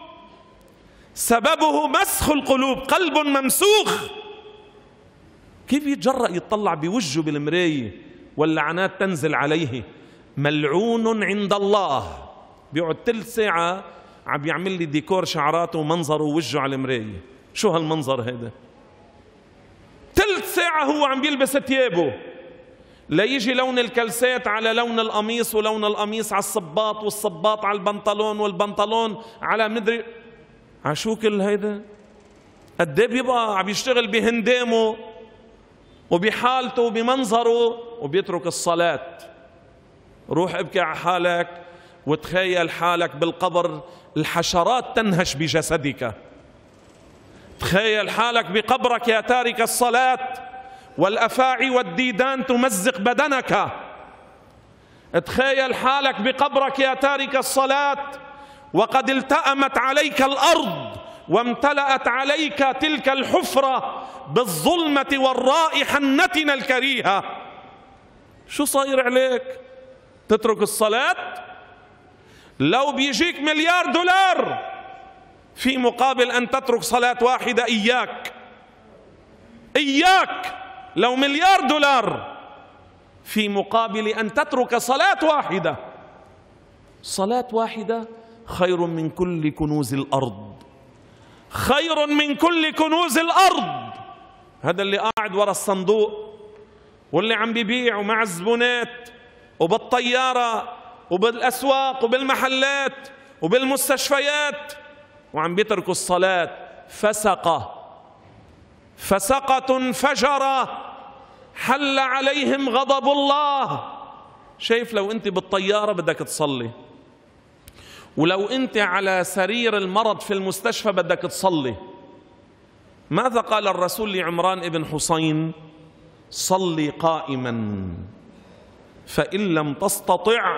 A: سببه مسخ القلوب، قلب ممسوخ. كيف يتجرأ يطلع بوجهه بالمراية واللعنات تنزل عليه؟ ملعون عند الله. بيقعد ثلث ساعة عم يعمل لي ديكور شعراته ومنظره ووجهه على المراية. شو هالمنظر هذا؟ ثلث ساعة هو عم بيلبس ثيابه لا يجي لون الكلسات على لون القميص، ولون القميص على الصباط، والصباط على البنطلون، والبنطلون على مدري على شو كل هيدا. قد ايه بيبقى عم يشتغل بهندامه وبحالته وبمنظره وبيترك الصلاة. روح ابكي على حالك وتخيل حالك بالقبر الحشرات تنهش بجسدك. تخيل حالك بقبرك يا تارك الصلاة والأفاعي والديدان تمزق بدنك. تخيل حالك بقبرك يا تارك الصلاة وقد التأمت عليك الأرض وامتلأت عليك تلك الحفرة بالظلمة والرائحة النتنة الكريهة. شو صاير عليك؟ تترك الصلاة؟ لو بيجيك مليار دولار في مقابل أن تترك صلاة واحدة، إياك إياك لو مليار دولار في مقابل أن تترك صلاة واحدة. صلاة واحدة خير من كل كنوز الأرض، خير من كل كنوز الأرض. هذا اللي قاعد ورا الصندوق واللي عم بيبيع ومع الزبونات وبالطيارة وبالأسواق وبالمحلات وبالمستشفيات وعم بيتركوا الصلاة. فسقة فسقة فجرة حل عليهم غضب الله. شايف لو أنت بالطيارة بدك تصلي، ولو أنت على سرير المرض في المستشفى بدك تصلي، ماذا قال الرسول لعمران ابن حسين؟ صلي قائما، فإن لم تستطع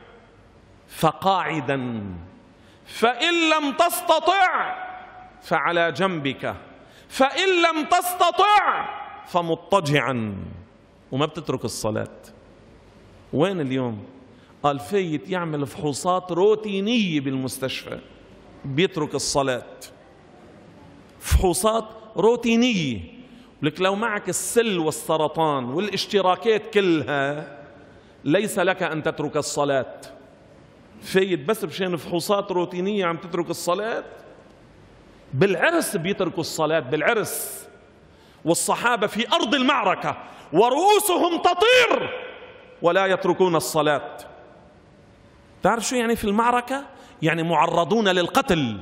A: فقاعدا، فإن لم تستطع فعلى جنبك، فإن لم تستطع فمضطجعا. وما بتترك الصلاة. وين اليوم؟ قال فايت يعمل فحوصات روتينية بالمستشفى بيترك الصلاة. فحوصات روتينية. لك لو معك السل والسرطان والاشتراكات كلها ليس لك أن تترك الصلاة. فايت بس بشان فحوصات روتينية عم تترك الصلاة. بالعرس بيتركوا الصلاة، بالعرس. والصحابة في أرض المعركة ورؤوسهم تطير ولا يتركون الصلاة. تعرف شو يعني في المعركة؟ يعني معرضون للقتل.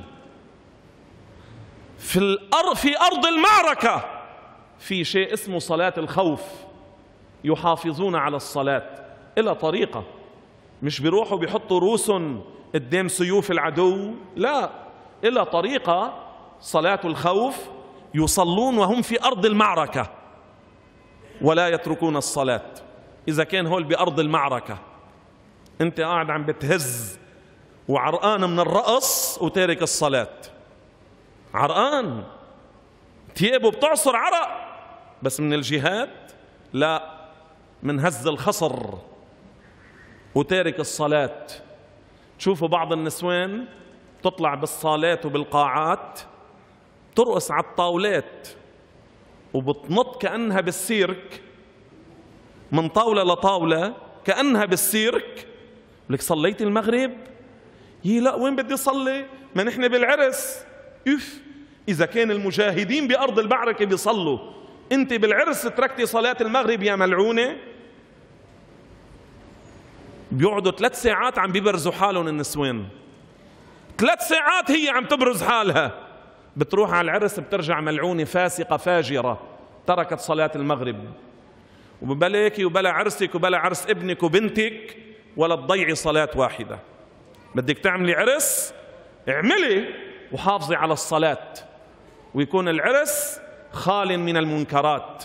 A: في الأرض في أرض المعركة في شيء اسمه صلاة الخوف، يحافظون على الصلاة إلى طريقة، مش بيروحوا بيحطوا رؤوسهم قدام سيوف العدو، لا، إلى طريقة صلاة الخوف، يصلون وهم في أرض المعركة ولا يتركون الصلاة. إذا كان هول بأرض المعركة أنت قاعد عم بتهز وعرقان من الرقص وتارك الصلاة، عرقان ثيابه بتعصر عرق، بس من الجهاد لا، من هز الخصر وتارك الصلاة. تشوفوا بعض النسوان تطلع بالصالات وبالقاعات ترقص على الطاولات وبتنط كأنها بالسيرك، من طاولة لطاولة كأنها بالسيرك. لك صليت المغرب؟ يي لا، وين بدي أصلي؟ ما نحن بالعرس. إف إذا كان المجاهدين بأرض المعركة بيصلوا، أنت بالعرس تركتي صلاة المغرب يا ملعونة. بيقعدوا ثلاث ساعات عم بيبرزوا حالهم النسوان، ثلاث ساعات هي عم تبرز حالها، بتروح على العرس بترجع ملعونة فاسقة فاجرة تركت صلاة المغرب. وبلاكي وبلا عرسك وبلا عرس ابنك وبنتك ولا تضيعي صلاة واحدة. بدك تعملي عرس اعملي وحافظي على الصلاة، ويكون العرس خال من المنكرات.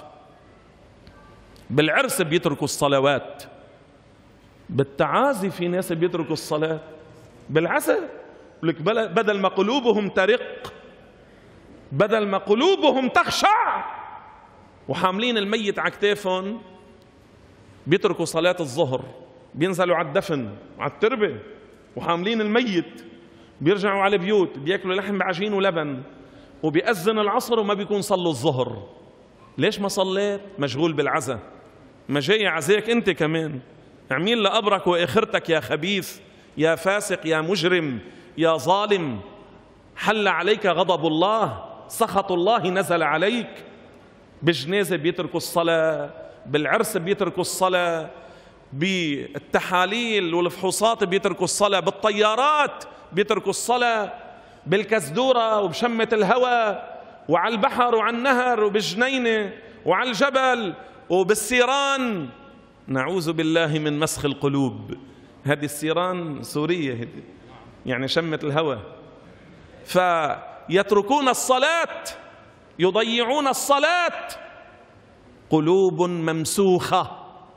A: بالعرس بيتركوا الصلوات، بالتعازي في ناس بيتركوا الصلاة، بالعسل لك بدل ما قلوبهم ترق، بدل ما قلوبهم تخشع وحاملين الميت على كتافهم بيتركوا صلاة الظهر بينزلوا على الدفن على التربة وحاملين الميت، بيرجعوا على البيوت بياكلوا لحم بعجين ولبن، وبيأذن العصر وما بيكون صلوا الظهر. ليش ما صليت؟ مشغول بالعزا. ما جاي عزاك انت كمان، اعمل لقبرك واخرتك يا خبيث يا فاسق يا مجرم يا ظالم. حل عليك غضب الله، سخط الله نزل عليك. بالجنازة بيتركوا الصلاة، بالعرس بيتركوا الصلاة، بالتحاليل والفحوصات بيتركوا الصلاة، بالطيارات بيتركوا الصلاة، بالكزدورة وبشمة الهواء وعلى البحر وعلى النهر وبالجنينة وعلى الجبل وبالسيران. نعوذ بالله من مسخ القلوب. هذه السيران سورية هذه، يعني شمة الهواء. فيتركون الصلاة، يضيعون الصلاة. قلوب ممسوخة،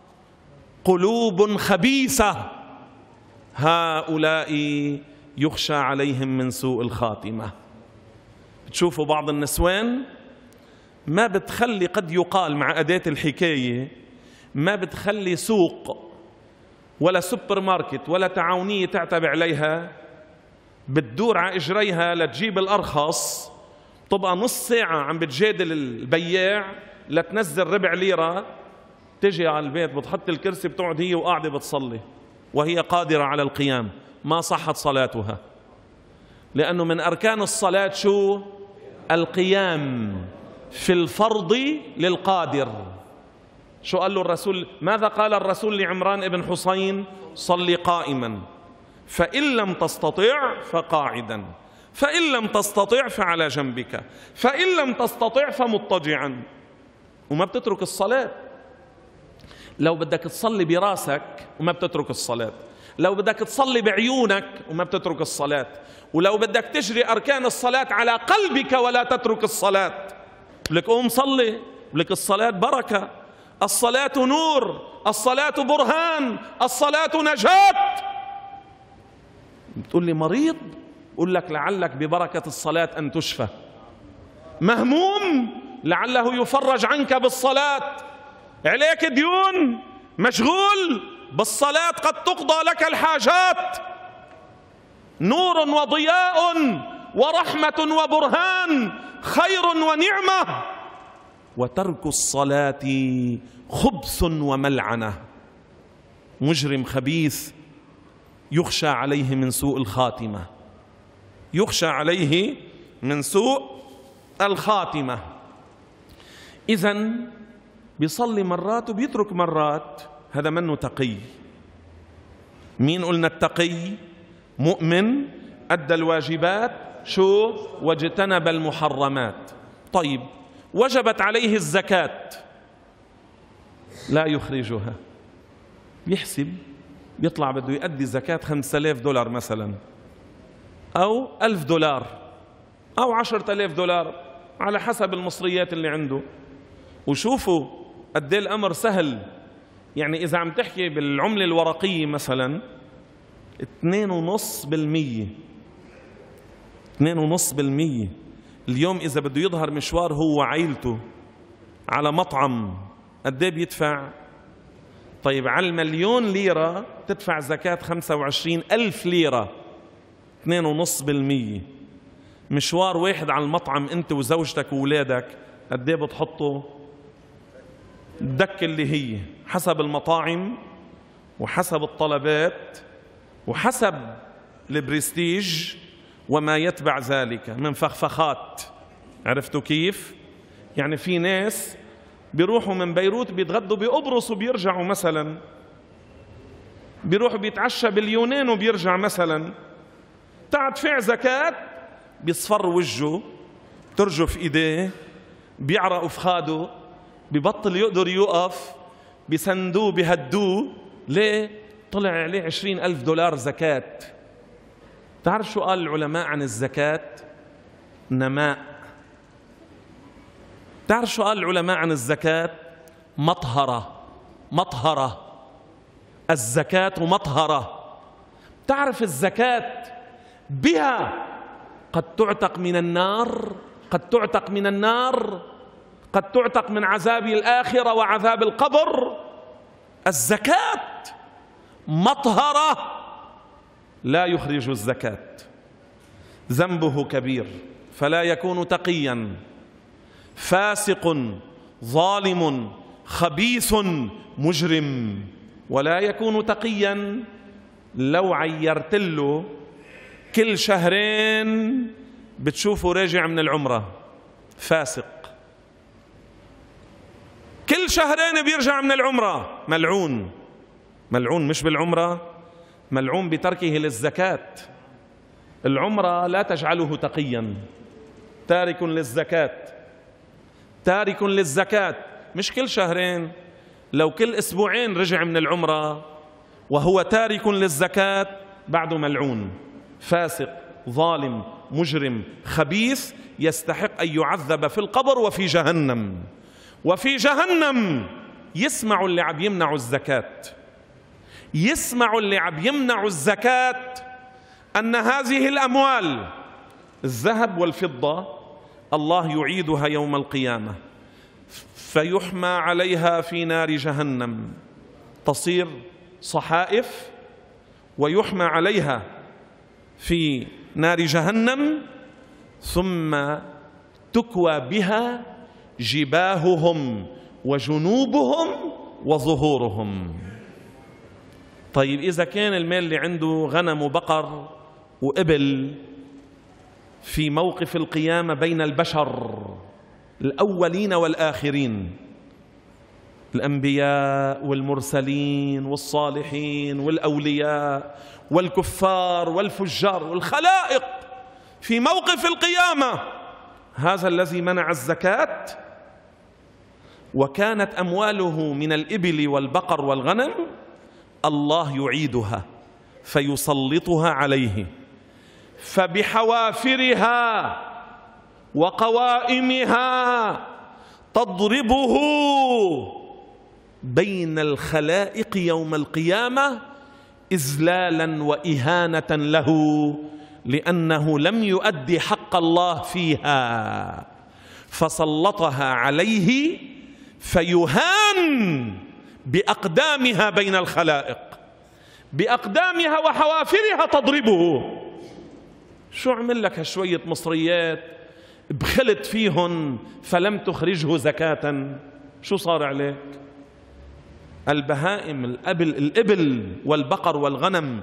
A: قلوب خبيثة، هؤلاء يخشى عليهم من سوء الخاتمة. بتشوفوا بعض النسوان ما بتخلي، قد يقال مع أداة الحكاية، ما بتخلي سوق ولا سوبر ماركت ولا تعاونية تعتب عليها، بتدور على إجريها لتجيب الأرخص. تبقى نص ساعة عم بتجادل البياع لتنزل ربع ليرة، تجي على البيت بتحط الكرسي بتقعد هي وقاعدة بتصلي وهي قادرة على القيام. ما صحت صلاتها، لأنه من أركان الصلاة شو؟ القيام في الفرض للقادر. شو قال له الرسول؟ ماذا قال الرسول لعمران بن حسين؟ صل قائما، فإن لم تستطع فقاعدا، فإن لم تستطع فعلى جنبك، فإن لم تستطع فمضطجعا. وما بتترك الصلاة. لو بدك تصلي براسك وما بتترك الصلاة، لو بدك تصلي بعيونك وما بتترك الصلاة، ولو بدك تجري أركان الصلاة على قلبك ولا تترك الصلاة. لك قوم صلي، لك الصلاة بركة، الصلاة نور، الصلاة برهان، الصلاة نجاة. بتقول لي مريض؟ قل لك لعلك ببركة الصلاة أن تشفى. مهموم؟ لعله يفرج عنك بالصلاة. عليك ديون؟ مشغول؟ بالصلاة قد تقضى لك الحاجات. نور وضياء ورحمة وبرهان، خير ونعمة. وترك الصلاة خبث وملعنة. مجرم خبيث يخشى عليه من سوء الخاتمة، يخشى عليه من سوء الخاتمة. إذن بيصلي مرات وبيترك مرات، هذا منه تقي. مين قلنا التقي؟ مؤمن أدى الواجبات شو؟ واجتنب المحرمات. طيب وجبت عليه الزكاة، لا يخرجها، بيحسب بيطلع بده يؤدي زكاة خمسة آلاف دولار مثلا، أو ألف دولار، أو عشرة آلاف دولار، على حسب المصريات اللي عنده. وشوفوا قد ايه الأمر سهل. يعني إذا عم تحكي بالعملة الورقية مثلا اثنين ونص بالمية، اثنين ونص بالمية اليوم إذا بده يظهر مشوار هو وعائلته على مطعم قد ايه بيدفع؟ طيب على المليون ليرة تدفع زكاة خمسة وعشرين ألف ليرة، اثنين ونص بالمية. مشوار واحد على المطعم أنت وزوجتك وولادك قد ايه بتحطوا؟ الدك اللي هي حسب المطاعم وحسب الطلبات وحسب البرستيج وما يتبع ذلك من فخفخات. عرفتوا كيف؟ يعني في ناس بيروحوا من بيروت بيتغدوا بقبرص وبيرجعوا مثلا، بيروحوا بيتعشى باليونان وبيرجع مثلا. تدفع زكاة بيصفر وجهه، ترجف ايديه، بيعرقوا في خاده، ببطل يقدر يوقف، بيسندوه بيهدوه. ليه؟ طلع عليه عشرين ألف دولار زكاة. تعرف شو قال العلماء عن الزكاة؟ نماء. تعرف شو قال العلماء عن الزكاة؟ مطهرة. مطهرة الزكاة مطهرة. تعرف الزكاة بها قد تعتق من النار، قد تعتق من النار، قد تعتق من عذاب الآخرة وعذاب القبر. الزكاة مطهرة لا يخرج الزكاة، ذنبه كبير فلا يكون تقيا، فاسق ظالم خبيث مجرم، ولا يكون تقيا لو عيرت له كل شهرين بتشوفه راجع من العمرة، فاسق. كل شهرين بيرجع من العمرة، ملعون. ملعون مش بالعمرة، ملعون بتركه للزكاة. العمرة لا تجعله تقيا، تارك للزكاة، تارك للزكاة. مش كل شهرين، لو كل أسبوعين رجع من العمرة وهو تارك للزكاة بعده ملعون، فاسق ظالم مجرم خبيث، يستحق أن يعذب في القبر وفي جهنم. وفي جهنم يسمع اللي عم يمنعوا الزكاة، يسمع اللي عم يمنعوا الزكاة أن هذه الأموال الذهب والفضة الله يعيدها يوم القيامة، فيحمى عليها في نار جهنم، تصير صحائف ويحمى عليها في نار جهنم، ثم تكوى بها جباههم وجنوبهم وظهورهم. طيب إذا كان المال اللي عنده غنم وبقر وإبل في موقف القيامة بين البشر الأولين والآخرين، الأنبياء والمرسلين والصالحين والأولياء والكفار والفجار والخلائق، في موقف القيامة هذا الذي منع الزكاة وكانت أمواله من الإبل والبقر والغنم، الله يعيدها فيسلطها عليه، فبحوافرها وقوائمها تضربه بين الخلائق يوم القيامة إذلالا وإهانة له، لأنه لم يؤدي حق الله فيها، فسلطها عليه فيهان بأقدامها بين الخلائق، بأقدامها وحوافرها تضربه. شو عمل لك هالشوية مصريات بخلت فيهن فلم تخرجه زكاة؟ شو صار عليك؟ البهائم الأبل, الإبل والبقر والغنم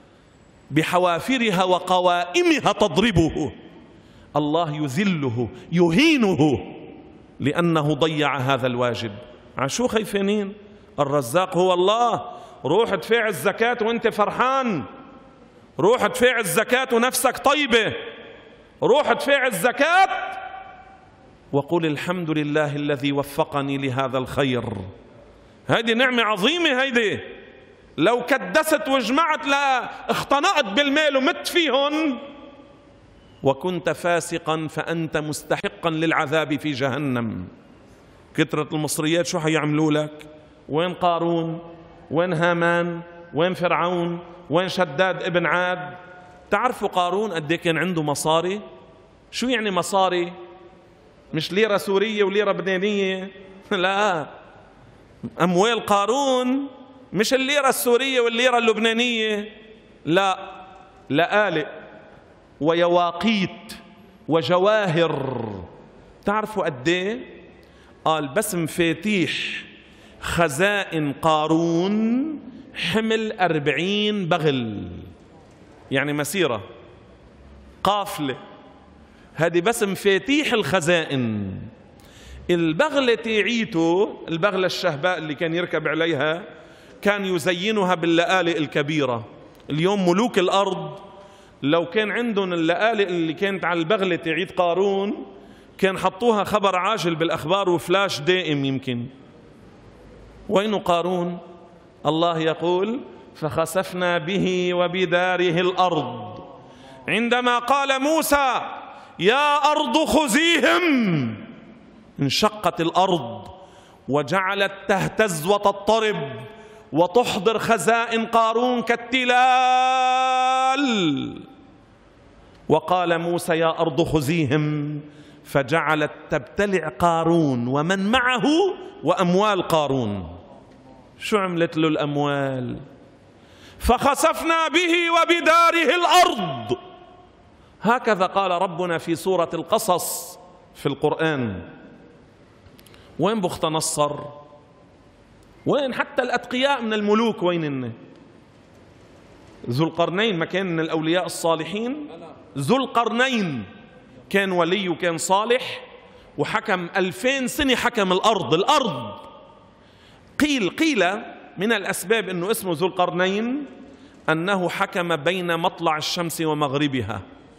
A: بحوافرها وقوائمها تضربه، الله يذله يهينه لأنه ضيع هذا الواجب. عشو خايفين؟ الرزاق هو الله. روح ادفع الزكاة وانت فرحان، روح ادفع الزكاة ونفسك طيبة، روح ادفع الزكاة وقل الحمد لله الذي وفقني لهذا الخير. هذه نعمة عظيمة، هيدي لو كدست وجمعت لا اختنقت بالمال ومت فيهن وكنت فاسقا فأنت مستحقا للعذاب في جهنم. كثرة المصريات شو حيعملوا لك؟ وين قارون؟ وين هامان؟ وين فرعون؟ وين شداد ابن عاد؟ تعرفوا قارون قد ايه كان عنده مصاري؟ شو يعني مصاري؟ مش ليرة سورية وليرة لبنانية، لا، أموال قارون مش الليرة السورية والليرة اللبنانية، لا، لآلئ ويواقيت وجواهر. تعرفوا قد ايه؟ قال بس مفاتيح خزائن قارون حمل أربعين بغل، يعني مسيرة قافلة. هذه بس مفاتيح الخزائن. البغلة تيعيته، البغلة الشهباء اللي كان يركب عليها، كان يزينها باللآلئ الكبيرة. اليوم ملوك الأرض لو كان عندهم اللآلئ اللي كانت على البغلة تعيد قارون كان حطوها خبر عاجل بالأخبار وفلاش دائم يمكن. وين قارون؟ الله يقول فخسفنا به وبداره الأرض، عندما قال موسى يا أرض خذيهم انشقت الأرض وجعلت تهتز وتضطرب وتحضر خزائن قارون كالتلال. وقال موسى يا أرض خذيهم فجعلت تبتلع قارون ومن معه وأموال قارون. شو عملت له الأموال؟ فخسفنا به وبداره الأرض. هكذا قال ربنا في سورة القصص في القرآن. وين بخت نصر؟ وين حتى الأتقياء من الملوك؟ وين ذو القرنين؟ ما كان من الأولياء الصالحين؟ ذو القرنين كان ولي وكان صالح، وحكم ألفين سنة، حكم الأرض الأرض قيل قيل من الأسباب أنه اسمه ذو القرنين أنه حكم بين مطلع الشمس ومغربها.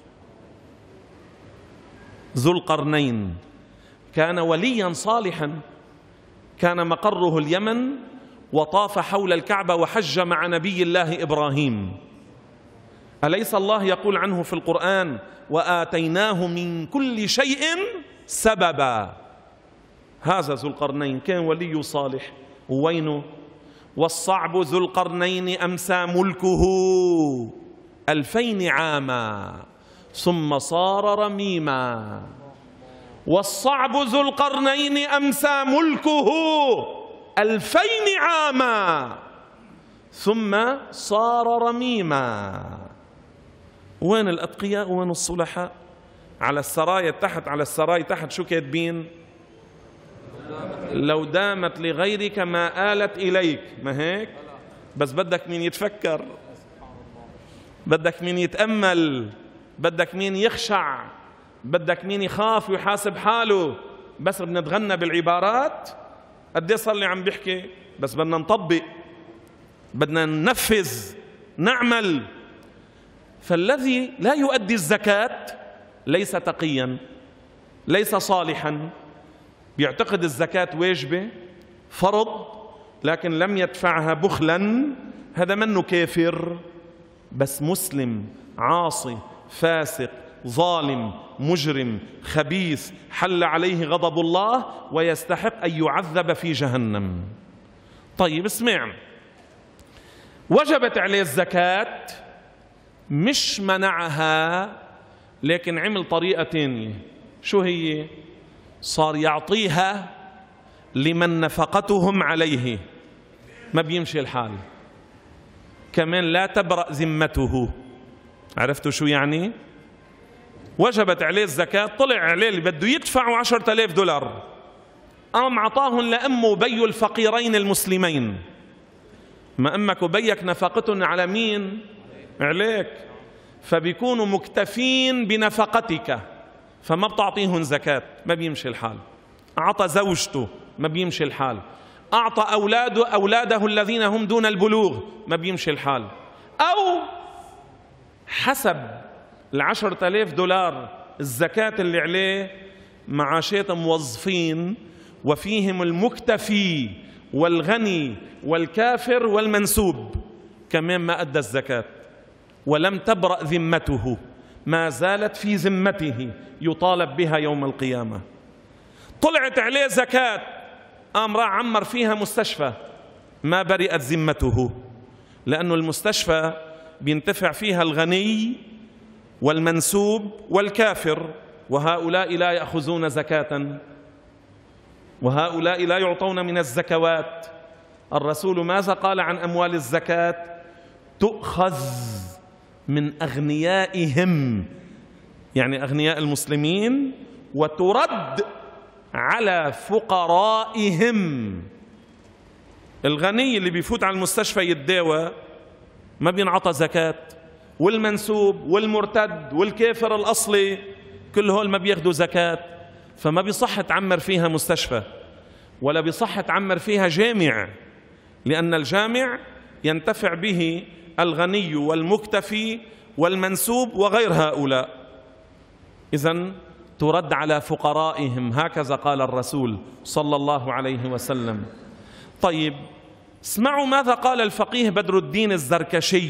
A: ذو القرنين كان وليا صالحا، كان مقره اليمن، وطاف حول الكعبة وحج مع نبي الله إبراهيم. أليس الله يقول عنه في القرآن: وآتيناه من كل شيء سببا؟ هذا ذو القرنين كان ولي صالح. وينه؟ والصعب ذو القرنين أمسى ملكه ألفين عاما ثم صار رميما. والصعب ذو القرنين أمسى ملكه ألفين عاما ثم صار رميما. وين الأتقياء وين الصلحاء؟ على السرايا تحت، على السراي تحت شو كاتبين؟ لو دامت لغيرك ما آلت إليك، ما هيك؟ بس بدك مين يتفكر، بدك مين يتأمل، بدك مين يخشع، بدك مين يخاف ويحاسب حاله. بس بدنا نتغنى بالعبارات. قد ايه صار لي عم بحكي، بس بدنا نطبق، بدنا ننفذ، نعمل. فالذي لا يؤدي الزكاة ليس تقيا، ليس صالحا، بيعتقد الزكاة واجبة فرض لكن لم يدفعها بخلا، هذا منه كافر، بس مسلم عاصي فاسق ظالم مجرم خبيث حل عليه غضب الله ويستحق أن يعذب في جهنم. طيب اسمع، وجبت عليه الزكاة، مش منعها لكن عمل طريقة تانية. شو هي؟ صار يعطيها لمن نفقتهم عليه. ما بيمشي الحال. كمان لا تبرأ ذمته. عرفتوا شو يعني؟ وجبت عليه الزكاة، طلع عليه اللي بده يدفعوا عشرة آلاف دولار، قام عطاهم لأمه وبيه الفقيرين المسلمين. ما أمك وبيك نفقتهم على مين؟ عليك. فبيكونوا مكتفين بنفقتك، فما بتعطيهم زكاة. ما بيمشي الحال. أعطى زوجته، ما بيمشي الحال. أعطى أولاده أولاده الذين هم دون البلوغ، ما بيمشي الحال. أو حسب العشرة آلاف دولار الزكاة اللي عليه معاشات موظفين، وفيهم المكتفي والغني والكافر والمنسوب، كمان ما أدى الزكاة ولم تبرأ ذمته، ما زالت في ذمته يطالب بها يوم القيامة. طلعت عليه زكاة، قام راح عمر فيها مستشفى، ما برئت ذمته، لأنه المستشفى بينتفع فيها الغني والمنسوب والكافر، وهؤلاء لا يأخذون زكاة، وهؤلاء لا يعطون من الزكوات. الرسول ماذا قال عن أموال الزكاة؟ تؤخذ من أغنيائهم، يعني أغنياء المسلمين، وترد على فقرائهم. الغني اللي بيفوت على المستشفى يتداوى ما بينعطى زكاة، والمنسوب والمرتد والكافر الأصلي كل هول ما بياخدوا زكاة. فما بيصح تعمر فيها مستشفى، ولا بيصح تعمر فيها جامع، لأن الجامع ينتفع به الغني والمكتفي والمنسوب وغير هؤلاء. إذن ترد على فقرائهم، هكذا قال الرسول صلى الله عليه وسلم. طيب اسمعوا ماذا قال الفقيه بدر الدين الزركشي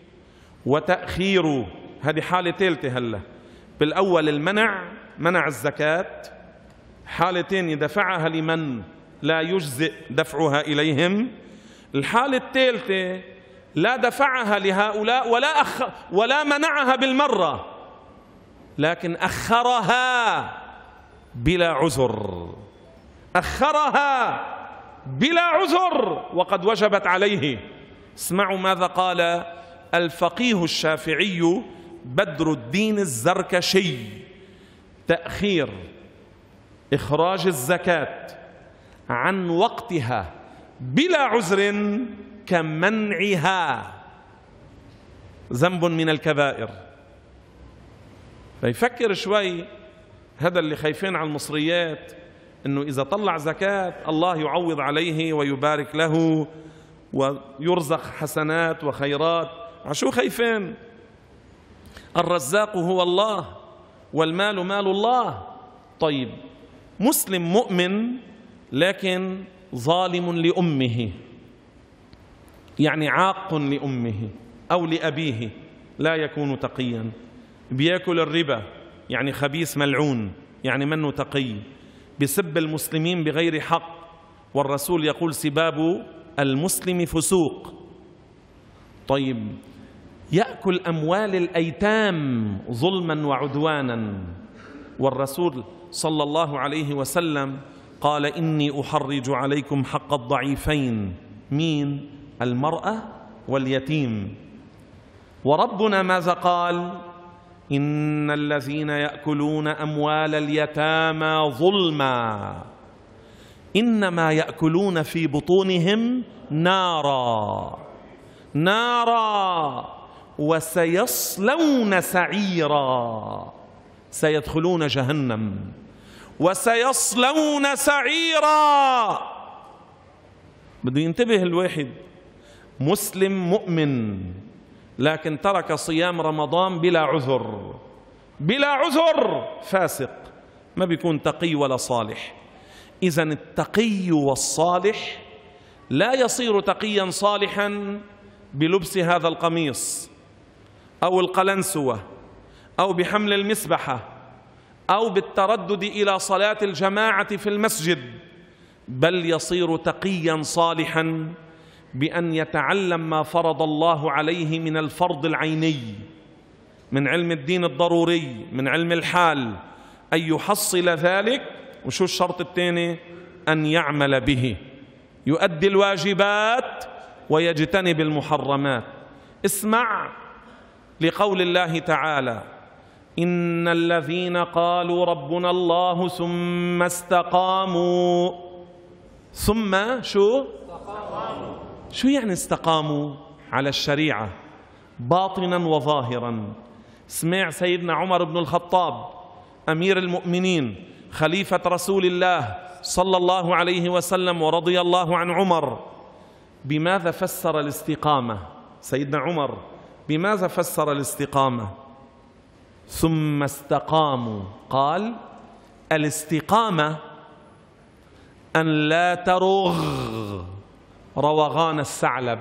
A: وتأخيره. هذه حالة ثالثة هلا. بالأول المنع، منع الزكاة. حالة ثانية دفعها لمن لا يجزئ دفعها إليهم. الحالة الثالثة لا دفعها لهؤلاء ولا أخ ولا منعها بالمرة، لكن أخرها بلا عذر، أخرها بلا عذر وقد وجبت عليه. اسمعوا ماذا قال الفقيه الشافعي بدر الدين الزركشي: تأخير إخراج الزكاة عن وقتها بلا عذر كمنعها ذنب من الكبائر. فيفكر شوي هذا اللي خايفين على المصريات إنه إذا طلع زكاة الله يعوض عليه ويبارك له ويرزق حسنات وخيرات. عشو خايفين؟ الرزاق هو الله والمال مال الله. طيب، مسلم مؤمن لكن ظالم لأمه، يعني عاق لأمه أو لأبيه، لا يكون تقيا. بياكل الربا، يعني خبيث ملعون، يعني منه تقي. بسب المسلمين بغير حق، والرسول يقول سباب المسلم فسوق. طيب، يأكل أموال الأيتام ظلما وعدوانا، والرسول صلى الله عليه وسلم قال إني أحرج عليكم حق الضعيفين. مين؟ المرأة واليتيم. وربنا ماذا قال؟ إن الذين يأكلون أموال اليتامى ظلما إنما يأكلون في بطونهم نارا نارا وسيصلون سعيرا. سيدخلون جهنم وسيصلون سعيرا. بده ينتبه الواحد، مسلم مؤمن لكن ترك صيام رمضان بلا عذر، بلا عذر، فاسق، ما بيكون تقي ولا صالح. إذن التقي والصالح لا يصير تقيا صالحا بلبس هذا القميص أو القلنسوة أو بحمل المسبحة أو بالتردد إلى صلاة الجماعة في المسجد، بل يصير تقيا صالحا بأن يتعلم ما فرض الله عليه من الفرض العيني، من علم الدين الضروري، من علم الحال، أن يحصل ذلك. وشو الشرط الثاني؟ أن يعمل به، يؤدي الواجبات ويجتنب المحرمات. اسمع لقول الله تعالى: إن الذين قالوا ربنا الله ثم استقاموا. ثم شو؟ استقاموا. شو يعني استقاموا؟ على الشريعة باطنا وظاهرا. سمع سيدنا عمر بن الخطاب أمير المؤمنين خليفة رسول الله صلى الله عليه وسلم ورضي الله عن عمر، بماذا فسر الاستقامة؟ سيدنا عمر بماذا فسر الاستقامة؟ ثم استقاموا، قال: الاستقامة أن لا ترغ روغان الثعلب.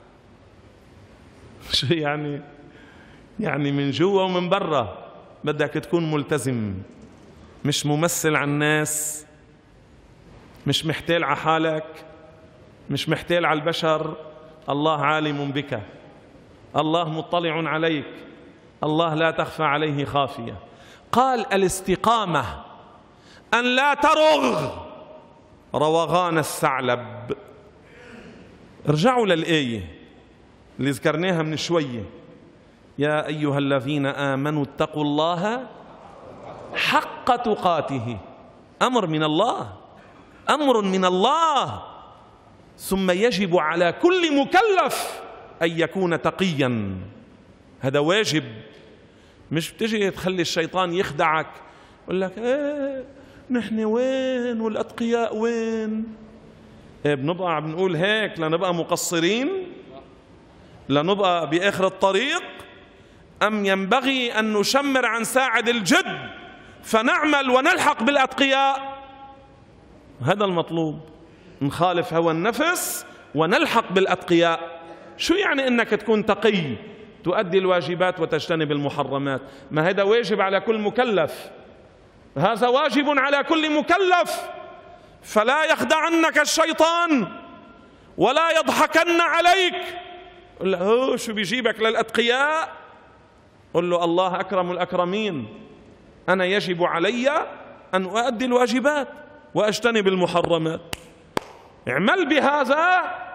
A: شو يعني؟ يعني من جوا ومن برا بدك تكون ملتزم، مش ممثل على الناس، مش محتال على حالك، مش محتال على البشر. الله عالم بك، الله مطلع عليك، الله لا تخفى عليه خافية. قال: الاستقامة أن لا ترغ روغان الثعلب. ارجعوا للآية اللي ذكرناها من شوية: يا أيها الذين آمنوا اتقوا الله حق تقاته. أمر من الله، أمر من الله. ثم يجب على كل مكلف أن يكون تقيا، هذا واجب. مش بتجي تخلي الشيطان يخدعك يقول لك ايه نحن وين والأتقياء وين. إيه بنبقى بنقول هيك لنبقى مقصرين، لنبقى بآخر الطريق، أم ينبغي أن نشمر عن ساعد الجد فنعمل ونلحق بالأتقياء؟ هذا المطلوب، نخالف هوى النفس ونلحق بالأتقياء. شو يعني إنك تكون تقي تؤدي الواجبات وتجتنب المحرمات؟ ما هذا واجب على كل مكلف، هذا واجب على كل مكلف. فلا يخدعنك الشيطان ولا يضحكن عليك. قل له شو بيجيبك للأتقياء؟ قل له الله أكرم الأكرمين، أنا يجب علي أن أؤدي الواجبات وأجتنب المحرمات. اعمل بهذا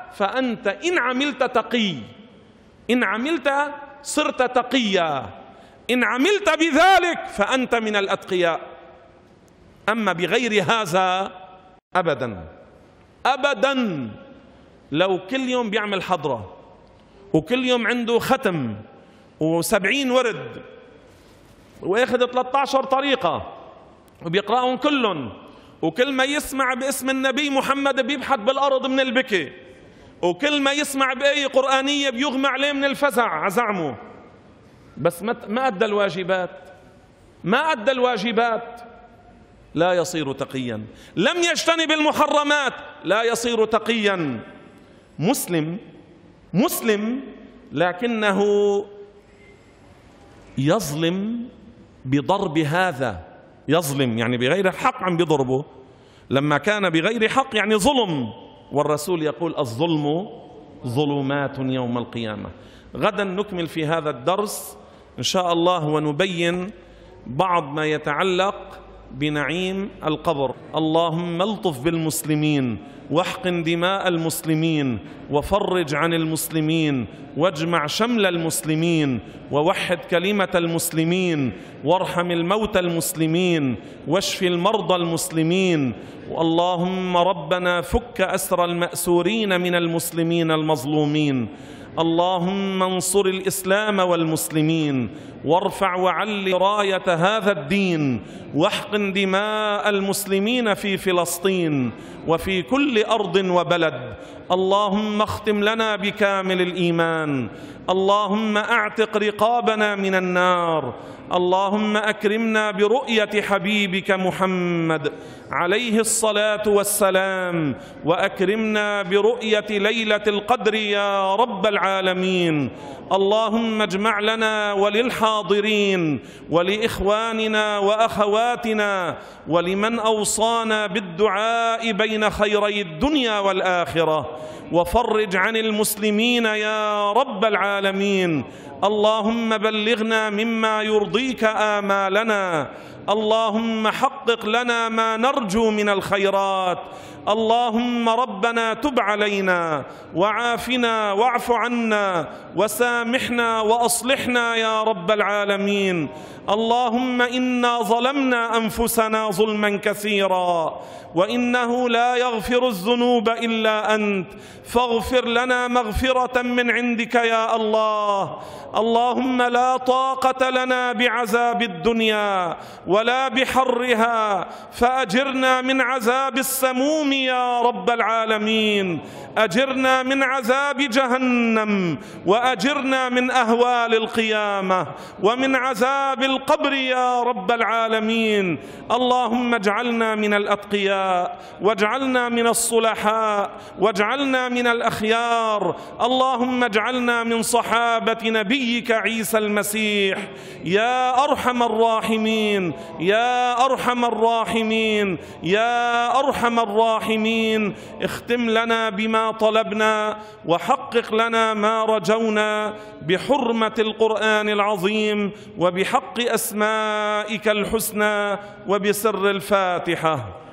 A: فأنت إن عملت تقي، إن عملت صرت تقيا، إن عملت بذلك فأنت من الأتقياء. أما بغير هذا أبدا أبدا. لو كل يوم بيعمل حضرة وكل يوم عنده ختم وسبعين ورد وياخذ ثلاثة عشر طريقة وبيقرأهم كلهم، وكل ما يسمع باسم النبي محمد بيبحث بالأرض من البكي، وكل ما يسمع بآية قرآنية بيغمى عليه من الفزع عزعمه، بس ما أدى الواجبات، ما أدى الواجبات، لا يصير تقيا. لم يجتنب المحرمات لا يصير تقيا. مسلم مسلم لكنه يظلم بضرب هذا، يظلم يعني بغير حق عم بيضربه، لما كان بغير حق يعني ظلم، والرسول يقول الظلم ظلمات يوم القيامة. غدا نكمل في هذا الدرس إن شاء الله ونبين بعض ما يتعلق بنعيم القبر. اللهم الطف بالمسلمين واحقن دماء المسلمين وفرج عن المسلمين واجمع شمل المسلمين ووحد كلمة المسلمين وارحم الموتى المسلمين واشف المرضى المسلمين. اللهم ربنا فك أسر المأسورين من المسلمين المظلومين. اللهم انصر الإسلام والمسلمين وارفع وعل راية هذا الدين واحقن دماء المسلمين في فلسطين وفي كل أرض وبلد. اللهم اختم لنا بكامل الإيمان. اللهم اعتق رقابنا من النار. اللهم أكرمنا برؤية حبيبك محمد عليه الصلاة والسلام، وأكرمنا برؤية ليلة القدر يا رب العالمين. اللهم اجمع لنا وللحاضرين ولإخواننا وأخواتنا ولمن أوصانا بالدعاء بين خيري الدنيا والآخرة، وفرج عن المسلمين يا رب العالمين. اللهم بلغنا مما يرضيك آمالنا. اللهم حقق لنا ما نرجو من الخيرات. اللهم ربنا تب علينا وعافنا واعف عنا وسامحنا وأصلحنا يا رب العالمين. اللهم إنا ظلمنا أنفسنا ظلما كثيرا وإنه لا يغفر الذنوب إلا أنت، فاغفر لنا مغفرة من عندك يا الله. اللهم لا طاقة لنا بعذاب الدنيا ولا بحرها، فأجرنا من عذاب السموم يا رب العالمين. أجرنا من عذاب جهنم، وأجرنا من أهوال القيامة ومن عذاب القبر يا رب العالمين. اللهم اجعلنا من الأتقياء، واجعلنا من الصلحاء، واجعلنا من الأخيار. اللهم اجعلنا من صحابة نبيك عيسى المسيح يا أرحم الراحمين، يا أرحم الراحمين، يا أرحم الراحمين. اختم لنا بما طلبنا وحقق لنا ما رجونا بحرمة القرآن العظيم وبحق أسمائك الحسنى وبسر الفاتحة.